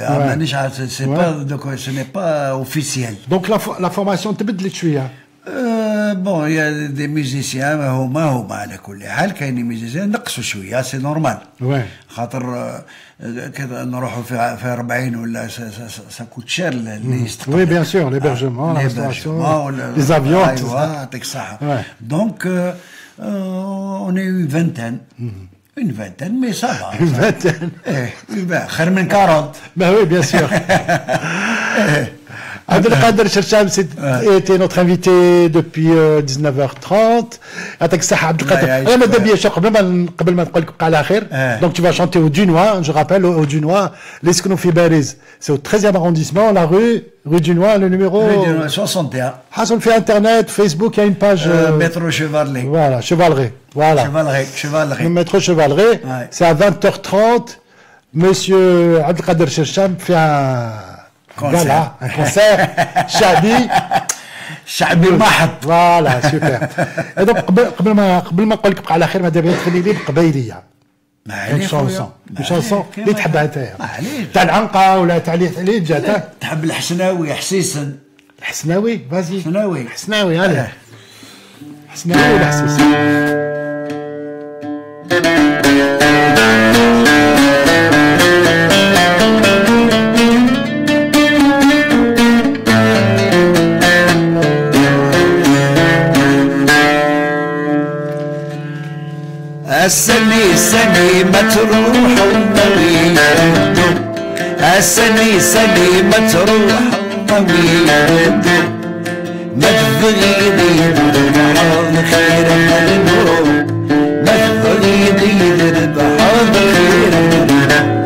ce n'est pas officiel. Donc la formation, tu بدلت شوية. Bon, il y a des musiciens, هما على كل حال كاين ميوزيسيان نقصوا شوية سي نورمال. خاطر كذا نروحوا في 40 ولا ساكوت شير اللي يستقبل. وي بيان سور ليبرجمون les avions. ايوا يعطيك الصحة. دونك on a eu une vingtaine mais ça va. Une vingtaine. خير من 40. Ben oui bien sûr. Abdelkader Chercham était notre invité depuis 19h30. يعطيك الصحة Abdelkader. أنا ماذا بيا شو قبل ما نقول لك بقى على خير. Donc tu vas chanter au Dunois, je rappelle au Dunois, les Sknou في باريس. C'est au 13e arrondissement, la rue Dunois, le numéro 61. حصل في internet, Facebook, il y a une page métro Chevaleret. Voilà, Chevaleret. Voilà. Chevaleret. Le métro Chevaleret. C'est à 20h30. Monsieur Abdelkader Chercham fait un concert شعبي محض. فوالا سوبر. دونك قبل ما نقول لك بقى على خير ماذا بيا تخلي لي بقبايليه. اون شونسون اللي تحبها انت تاع العنقه ولا تاع اللي جات تحب الحسناوي حسيسن حسناوي فازي حسناوي هذا حسناوي ولا حسيسن السني ما تروح الطويل السني ما تروح الطويل ما تبغيني البحر خير من النور ما تبغيني البحر خير من النور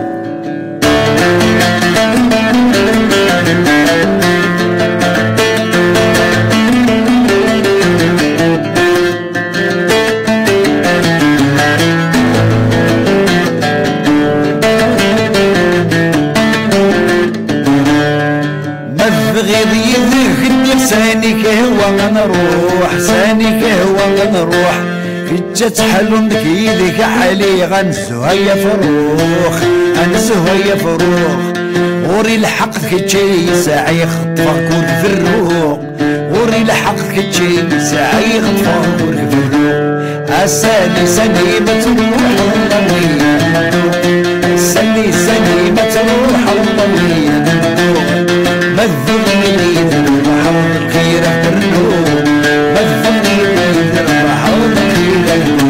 سانيك هو نروح سانيك هو نروح جات حلم كيدك علي غنزوها يا فروخ غنزوها يا فروخ وري الحق كتشي ساعي خطفك في الروق وري الحق كتشي ساعي خطفك في الروق الساني ساني ما تروح الطويل ساني ساني ما تروح الطويل ما تذلني البحر خيرك الروح ما تذلني البحر خيرك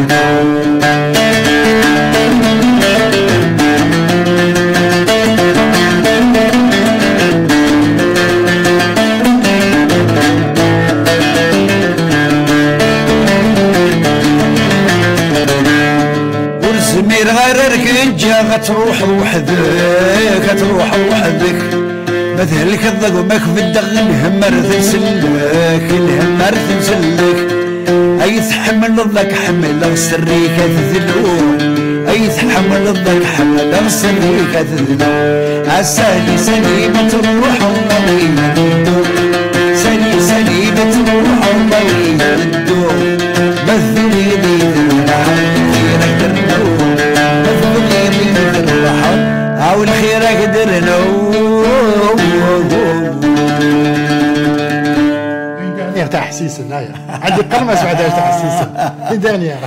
ورزمير غيرك انجا غتروح وحدك غتروح وحدك مثلك الضق وماك في الدغ الهمر تنسلك الهمر تنسلك اي تحمل الضك حمل سريك تذلو اي تحمل الضك حمل سريك تذلو السالي سالي ما تروح الطويل سالي سالي ما تروح الطويل مثلي بيد خيرك درنو مثلي بيد الرحم او الخيرك درنو تاع حسيسن هاي عندي قرمس بعدها تاع حسيسن في دانية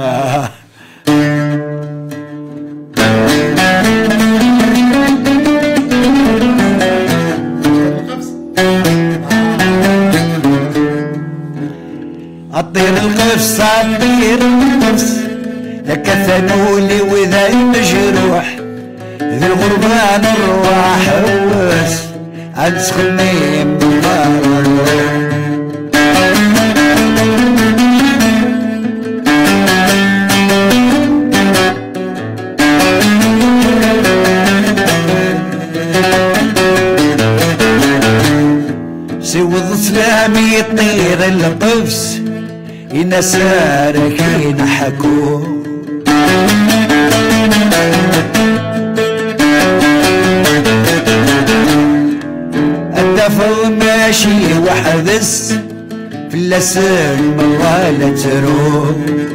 أطير القفص أطير القفص لك ثنولي وذا المجروح ذي الغربان الرواح حوس أدخلني مبارك سوض سلامي يطير القفص ينسارك ينحكو الدفل ماشي وحدس في اللسان موالة تروح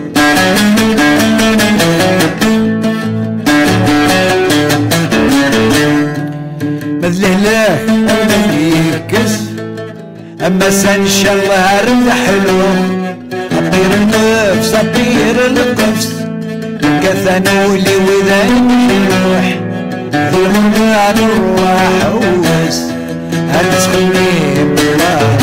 مذلهلاك يكس اما سان شغار حلو اطير القفص اطير القفص كثنولي وذا يروح ظلمنا نروح وس هتسخني بالله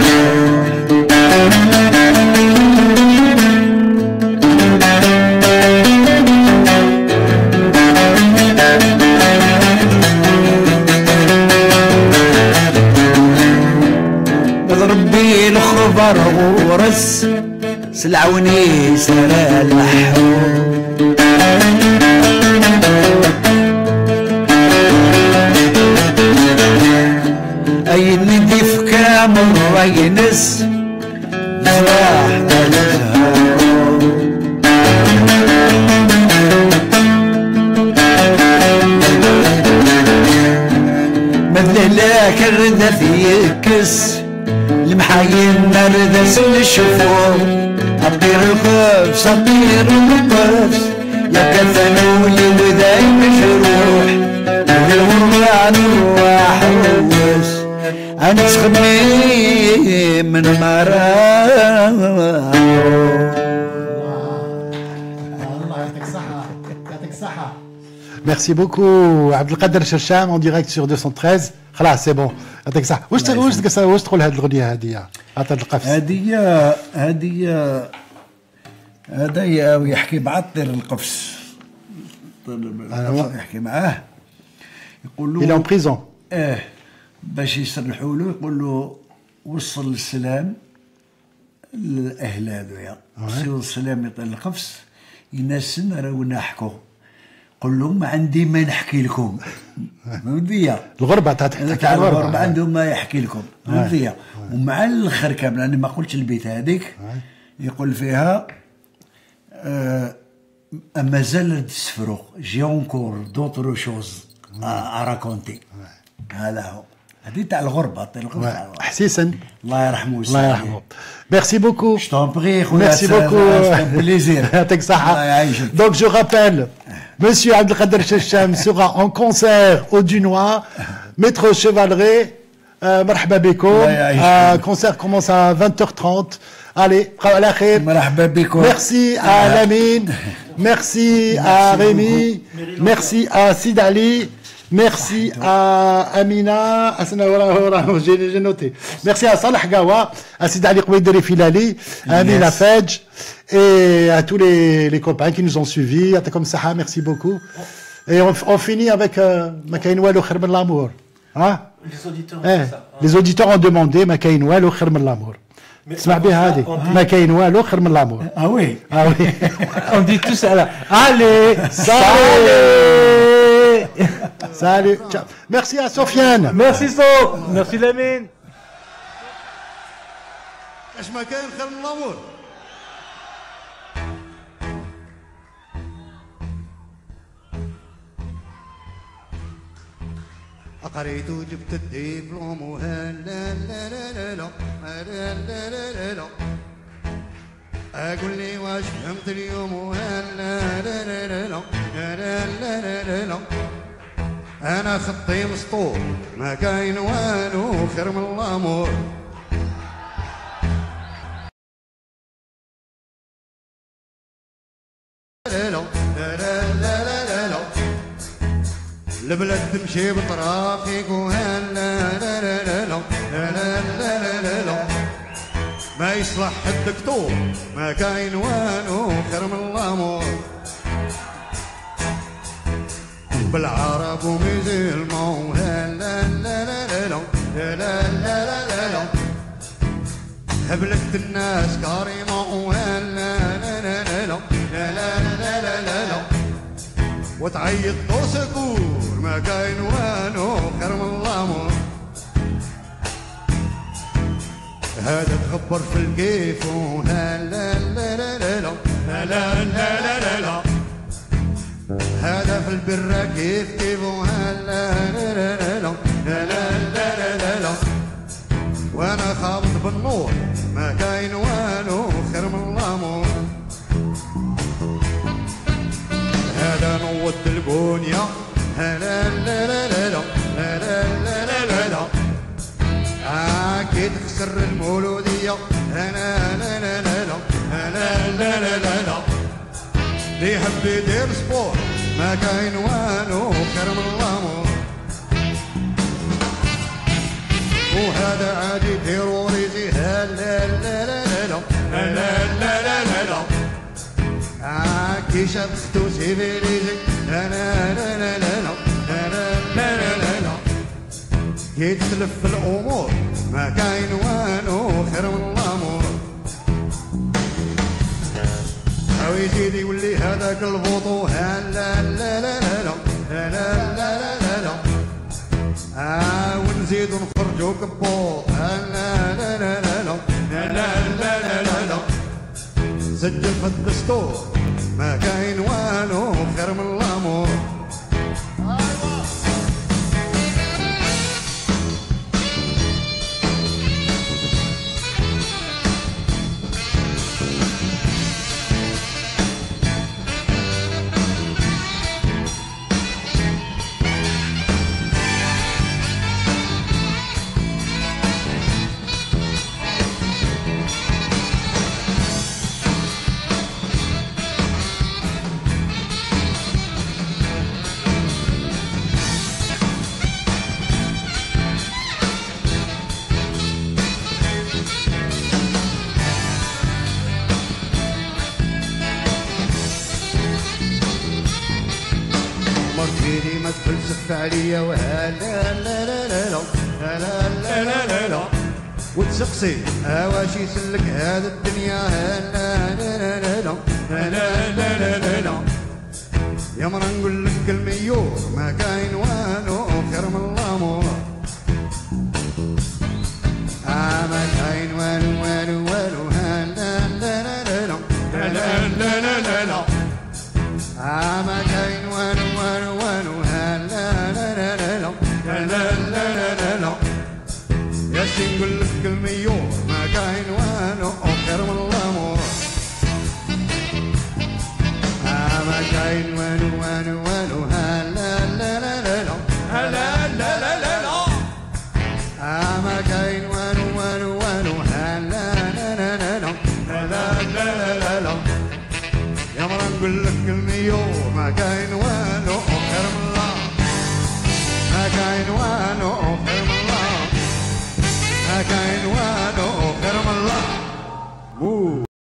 ربي الخبر ورس سلعوني سرى المحور اي نديف كامل رينس صلاح مثلك الردث يكس المحايين نردس الشفور أطير الخبز أطير القفز يا كثنولي نروح أنا تخمي من مرة. Merci beaucoup Abdelkader Chercham en direct sur 213. خلاص c'est bon. يعطيك الصحة. واش تقول هذه الأغنية هذه؟ عطا القفص. هذا يحكي بعطر القفص. يحكي معاه يقول له il est en prison. باش يسرحوا له يقول له وصل السلام للاهل هذويا. وصل السلام يطلع القفص ينسن راهو نحكوا. قول لهم ما عندي ما نحكي لكم. فهمتيا؟ الغربة تحكي على الغربة عندهم ما يحكي لكم. فهمتيا؟ ومع الاخر كامل انا ما قلتش البيت هذيك يقول فيها ما زال تسفروا جي اونكور دوطرو شوز اراكونتي. هذا هو هذه تاع الغربة. حسيسا الله يرحمه. الله يرحمه. Merci beaucoup. Je t'en prie, خويا. Merci beaucoup. C'est un plaisir. يعطيك الصحة. Donc je rappelle, Monsieur Abdelkader Chercham sera en concert au Dunois, métro Chevaleret. مرحبا بكم. Concert commence à 20h30. Allez, على خير. مرحبا بكم. Merci à Lamine. Merci à Rémi. Merci à Sid Ali. Merci à Amina, j'ai noté. Merci à Salah Gawa, à Sid Ali Kouideri Filali, à Amina Fedj et à tous les copains qui nous ont suivis. Comme ça, merci beaucoup. Et on finit avec Makaïnouel au Kherm l'amour. Hein? Les auditeurs ont demandé Makaïnouel au Kherm l'amour. اسمع بها هذه ما كاين والو خير من لامور. اه وي on dit tout ça là. Allez, salut. Merci à Sofiane. Merci So. Merci Lamine. اش ما كاين خير من لامور. قريت وجبت الدبلوم وهلا لا لا لا لا لا لا لا اقول لي واش فهمت اليوم وهلا لا لا لا لا لا لا لا انا خطي مسطور ما كاين والو خير من الامور. لا لا لا لا لا لا البلد تمشي بطرافيق وهلا لا لا لا لا لا لا لا لا ما يصلح الدكتور ما كاين والو خير من الامور. بالعرب وميزيلمون هلا لا لا لا لا لا لا لا لا هبلت الناس كريمه وهلا لا لا لا لا لا لا لا لا وتعيط وسكور ما كاين والو خير من الامور. هذا تخبر في الكيف وهلا لا لا لا لا لا لا لا لا لا هذا في البرة كيف كيف وهلا لا لا لا لا لا لا لا لا وانا خابط بالنور ما كاين والو خير من الامور. هذا نوض البنية هلا لا لا لا لا لا لا لا لا لا كي تخسر المولودية هلا لا لا لا لا لا لا لا لا لا اللي يحب يدير سبور ما كاين والو خير من الامور. وهذا عادي تيروريزي هلا لا لا لا لا لا لا لا لا لا كي شاف ختو سيفيليزي لا لا لا لا لا لا لا لا لا لا يتلف في الامور ما كاين والو خير من الامور. او يزيد يولي هذاك البوطو هلا لا لا لا لا لا لا لا لا لا ونزيدو نخرجو كبوط هلا لا لا لا لا لا لا لا لا لا سجل في الدستور ما كاين والو خير من الامور. تكبر فيني ما تفلسف عليا وها لا لا لا لا لا لا لا لا لا لا وتسقسي واش يسلك هذا الدنيا لا لا لا لا لا لا لا لا لا لا يا مرا نقول لك الميور ما كاين والو خير من الامور ما كاين والو والو والو لا لا لا لا لا لا لا لا لا لا ما كاين والو والو والو لا لا لا لا لا لا لا لا لا يا سي نقول لك الميور ما كاين والو خير من الامور ما كاين والو والو والو لا لا لا لا لا لا لا لا لا لا ما كاين والو والو والو لا لا لا لا لا لا لا لا لا يا مرا نقول لك الميور ما كاين والو خير من الله ما كاين والو